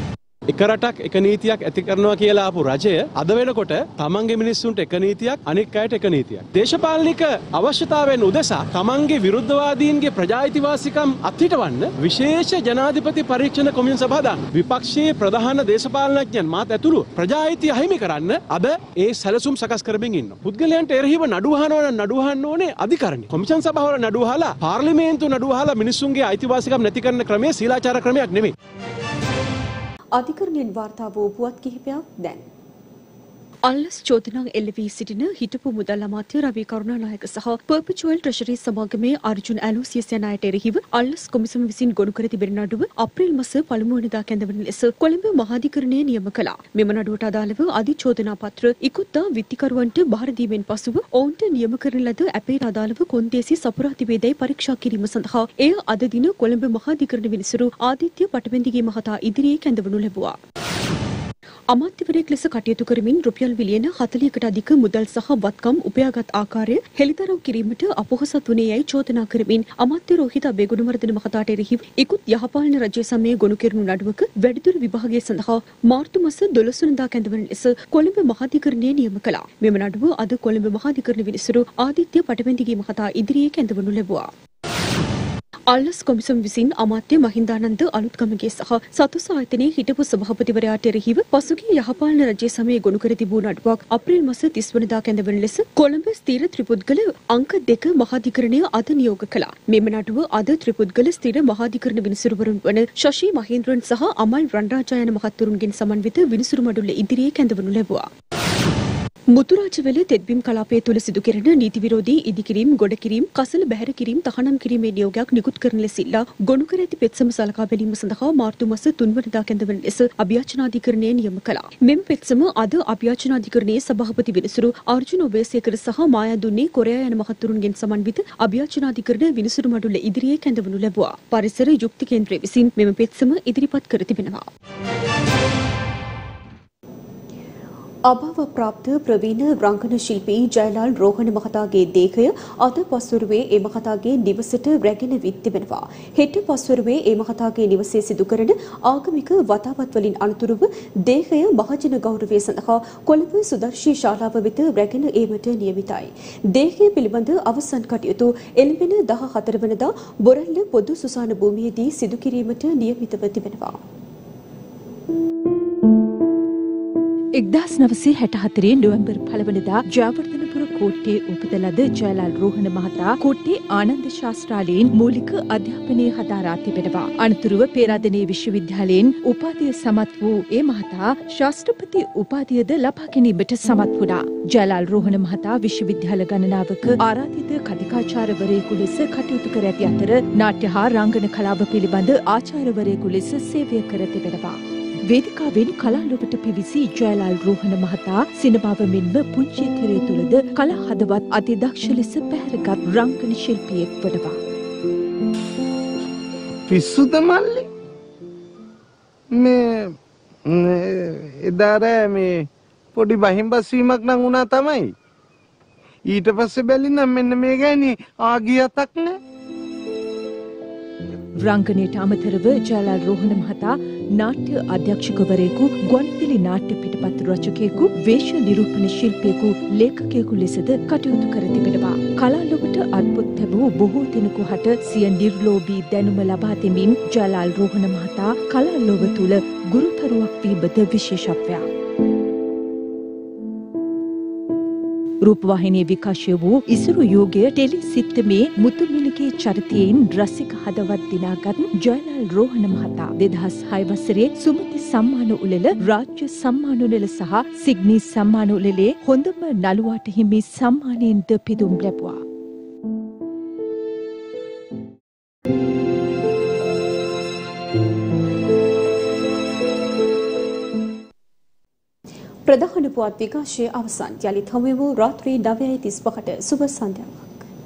එක රටක් එක නීතියක් ඇති කරනවා කියලා ආපු රජය අද වෙනකොට තමන්ගේ මිනිස්සුන්ට එක නීතියක් අනෙක් අයට එක නීතියක්. දේශපාලනික අවශ්‍යතාවයෙන් උදෙසා තමන්ගේ විරුද්ධවාදීන්ගේ ප්‍රජායිතිවාසිකම් අත්හිටවන්න විශේෂ ජනාධිපති පරීක්ෂණ කොමිෂන් සභාව දාන්න. විපක්ෂයේ ප්‍රධාන දේශපාලනඥයන් මාත් ඇතුළු ප්‍රජායිතිය අහිමි කරන්න අද ඒ සැලසුම් සකස් කරමින් ඉන්නවා. පුද්ගලයන්ට එරෙහිව නඩු අහනවා නම් නඩු අහන්න ඕනේ අධිකරණය. කොමිෂන් සභාවල නඩු අහලා පාර්ලිමේන්තු නඩු අහලා මිනිස්සුන්ගේ අයිතිවාසිකම් නැති කරන ක්‍රමය සීලාචාර ක්‍රමයක් නෙමෙයි. අධිකරණයෙන් වාර්තා වූ පුවත් කිහිපයක් දැන්. අල්ලස් චෝදනා එල්ල වී සිටින හිටපු මුදල් අමාත්‍ය රවී කරුණානායක සහ පර්පචුවල් ට්‍රෙෂරි සමාගමේ අර්ජුන් ඇලෝසියස් යන අයට එරෙහිව අල්ලස් කොමිසම විසින් ගොනු කර තිබෙන නඩුව අප්‍රේල් මාස පළමු වනදා කැඳවන ලෙස කොළඹ මහාධිකරණය නියම කළා. මෙම නඩුවට අදාළව අධිචෝදනා පත්‍ර ඉක්ුත්දා විත්තිකරුවන්ට බාර දීමෙන් පසුව ඔවුන්ට නියම කරන ලද ඇපේට අදාළව කොන්දේසි සපුරා තිබේදැයි පරීක්ෂා කිරීම සඳහා එය අද දින කොළඹ මහාධිකරණ විනිසුරු ආදිත්‍ය පටවැන්දිගේ මහතා ඉදිරියේ කැඳවනු ලැබුවා. අමාත්‍යවරයෙක් ලෙස කටයුතු කරමින් රුපියල් මිලියන හතළිහකට අධික මුදල් සහ වත්කම් උපයාගත් ආකාරය හෙළිදරව් කිරීමට අපොහොසත් වුණේ යයි චෝදනා කරමින් අමාත්‍ය රෝහිත අබේගුණවර්ධන මහතාට එරෙහිව ඉකුත් යහපාලන රජය සමයේ ගොනු කෙරුණු නඩුවක වැඩිදුර විභාගය සඳහා මාර්තු මාස දොළොස් වෙනිදා කැඳවන ලෙස කොළඹ මහාධිකරණය නියම කළා. මෙම නඩුව අද කොළඹ මහාධිකරණ විනිසුරු ආදිත්‍ය පටවැන්දිගේ මහතා ඉදිරියේ කැඳවනු ලැබුවා. අල්ලස් කොමිසම විසින් අමාත්‍ය මහින්දානන්ද අලුත්ගමගේ සහ සතුස් ආයතනයේ හිටපු සභාපතිවරයාට එරෙහිව පසුගිය යහපාලන රජය සමයේ ගොනු කර තිබූ නඩුවක් අප්‍රේල් මාස තිස් වෙනිදා කැඳවන ලෙස කොළඹ ස්ථීර ත්‍රිපුද්ගල අංක දෙක මහාධිකරණය අද නියෝග කළා. මෙම නඩුව අද ත්‍රිපුද්ගල ස්ථීර මහාධිකරණ විනිසුරුවරුන් වන ශෂී මහේන්ද්‍රන් සහ අමල් රන්රාජා යන මහත්වරුන්ගෙන් සමන්විත විනිසුරු මඩුල්ල ඉදිරියේ කැඳවනු ලැබුවා. මුතුරාජවැල තෙත්බිම් කලාපය තුළ සිදු කෙරෙන නීති විරෝධී ඉදිකිරීම්, ගොඩකිරීම්, කසල බැහැර කිරීම් තහනම් කිරීමේ නියෝගයක් නිකුත් කරන ලෙස ඉල්ලා ගොනු කර ඇති පෙත්සම සලකා බැලීම සඳහා මාර්තු මාස තුන් වනදා කැඳවන ලෙස අභියාචනාධිකරණය නියම කළා. මෙම පෙත්සම අද අභියාචනාධිකරණයේ සභාපති විනිසුරු අර්ජුන ඔබේසේකර සහ මායාදුන්නේ කොරයා යන මහතුරුන්ගෙන් සමන්විත අභියාචනාධිකරණ විනිසුරු මඩුල්ල ඉදිරියේ කැඳවනු ලැබුවා. පරිසර යුක්ති කේන්ද්‍රය විසින් මෙම පෙත්සම ඉදිරිපත් කර තිබෙනවා. අභාව ප්‍රාප්ත ප්‍රවීණ රංගන ශිල්පී ජයලාල් රෝහණ මහතාගේ දේහය අද පස්වරුවේ ඒ මහතාගේ නිවසට රැගෙන විත් තිබෙනවා. හෙට පස්වරුවේ ඒ මහතාගේ නිවසේ සිදු කරන ආගමික වතාවත් වලින් අනතුරුව දේහය මහජන ගෞරවය සඳහා කොළඹ සුදර්ශී ශාලාව වෙත රැගෙන ඒමට නියමිතයි. දේහය පිළිබඳ අවසන් කටයුතු එළඹෙන දහ හතර වනදා බොරැල්ල පොදු සුසාන භූමියේදී සිදු කිරීමට නියමිතව තිබෙනවා. එක්දාස් නවසිය හැට හතරේ නොවැම්බර් පළවනදා ජයවර්ධනපුර කෝට්ටේ උපත ලද ජයලාල් රෝහණ මහතා කෝට්ටේ ආනන්ද ශාස්ත්‍රාලයෙන් මූලික අධ්‍යාපනය හදාරා තිබෙනවා. අනතුරුව පේරාදෙණිය විශ්වවිද්‍යාලයෙන් උපාධිය සමත් වූ ඒ මහතා ශාස්ත්‍රපති උපාධියද ලබා ගැනීමට සමත් වුණා. ජයලාල් රෝහණ මහතා විශ්වවිද්‍යාල ගණනාවක ආරාධිත කතිකාචාර්යවරයෙකු ලෙස කටයුතු කර ඇති අතර නාට්‍ය හා රංගන කලාව පිළිබඳ ආචාර්යවරයෙකු ලෙස සේවය කර තිබෙනවා. වේදිකාවෙන් කලාලොවට පිවිසි ජයලාල් රෝහණ මහතා සිනමාව මෙන්ම පුංචි තිරය තුළද කලා හදවත් අතිදක්ෂ ලෙස පැහැරගත් රංගන ශිල්පියෙක් වනවා. පිස්සුද මල්ලි? මේ එදාර මේ පොඩි බහිම්බස්වීමක් නම් වුණා තමයි. ඊට පස්සේ බැලිනම් මෙන්න මේ ගෑණි ආගියතක් නෑ. රංගනයට අමතරව ජයලාල් රෝහණ මහතා නාට්‍ය අධ්‍යක්ෂකවරයෙකු, ගුවන්විදුලි නාට්‍ය පිටපත් රචකයෙකු, වේශ නිරූපණ ශිල්පියෙකු, ලේඛකයෙකු ලෙසද කටයුතු කර තිබෙනවා. කලාලොවට අත්පොත් ලැබූ බොහෝ දෙනෙකු හට සිය නිර්ලෝභී දැනුම ලබා දෙමින් ජයලාල් රෝහණ මහතා කලාලොව තුළ ගුරුතරුවක් වීමද විශේෂත්වයක්. රූපවාහිනියේ විකාශය වූ ඉසුරු යෝගය ටෙලි සිත්තමේ මුතුමිණගේ චරිතයෙන් රසික හදවත් දිනාගත් ජයලාල් රෝහණ මහතා දෙදහස් හය වසරේ සුමති සම්මාන උළෙල, රාජ්‍ය සම්මාන උළෙල සහ සිග්නී සම්මාන උළෙලේ හොඳම නළුවාට හිමි සම්මානයෙන්ද පිදුම් ලැබුවා. ප්‍රධාන පුවත් විකාශය අවසන්. යළිත් හමුවෙමු රාත්‍රී නවයයි තිස්පහට. සුබ සන්ධ්‍යාවක්.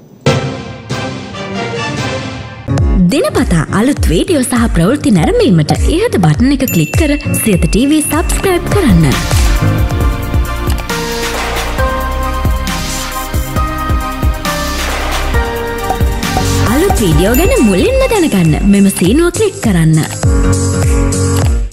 දිනපතා අලුත් වීඩියෝ සහ ප්‍රවෘත්ති නැරඹීමට ඉහත බටන් එක ක්ලික් කර සියත ටීවී සබ්ස්ක්‍රයිබ් කරන්න. අලුත් වීඩියෝ ගැන මුලින්ම දැනගන්න මෙම සීනුව ක්ලික් කරන්න.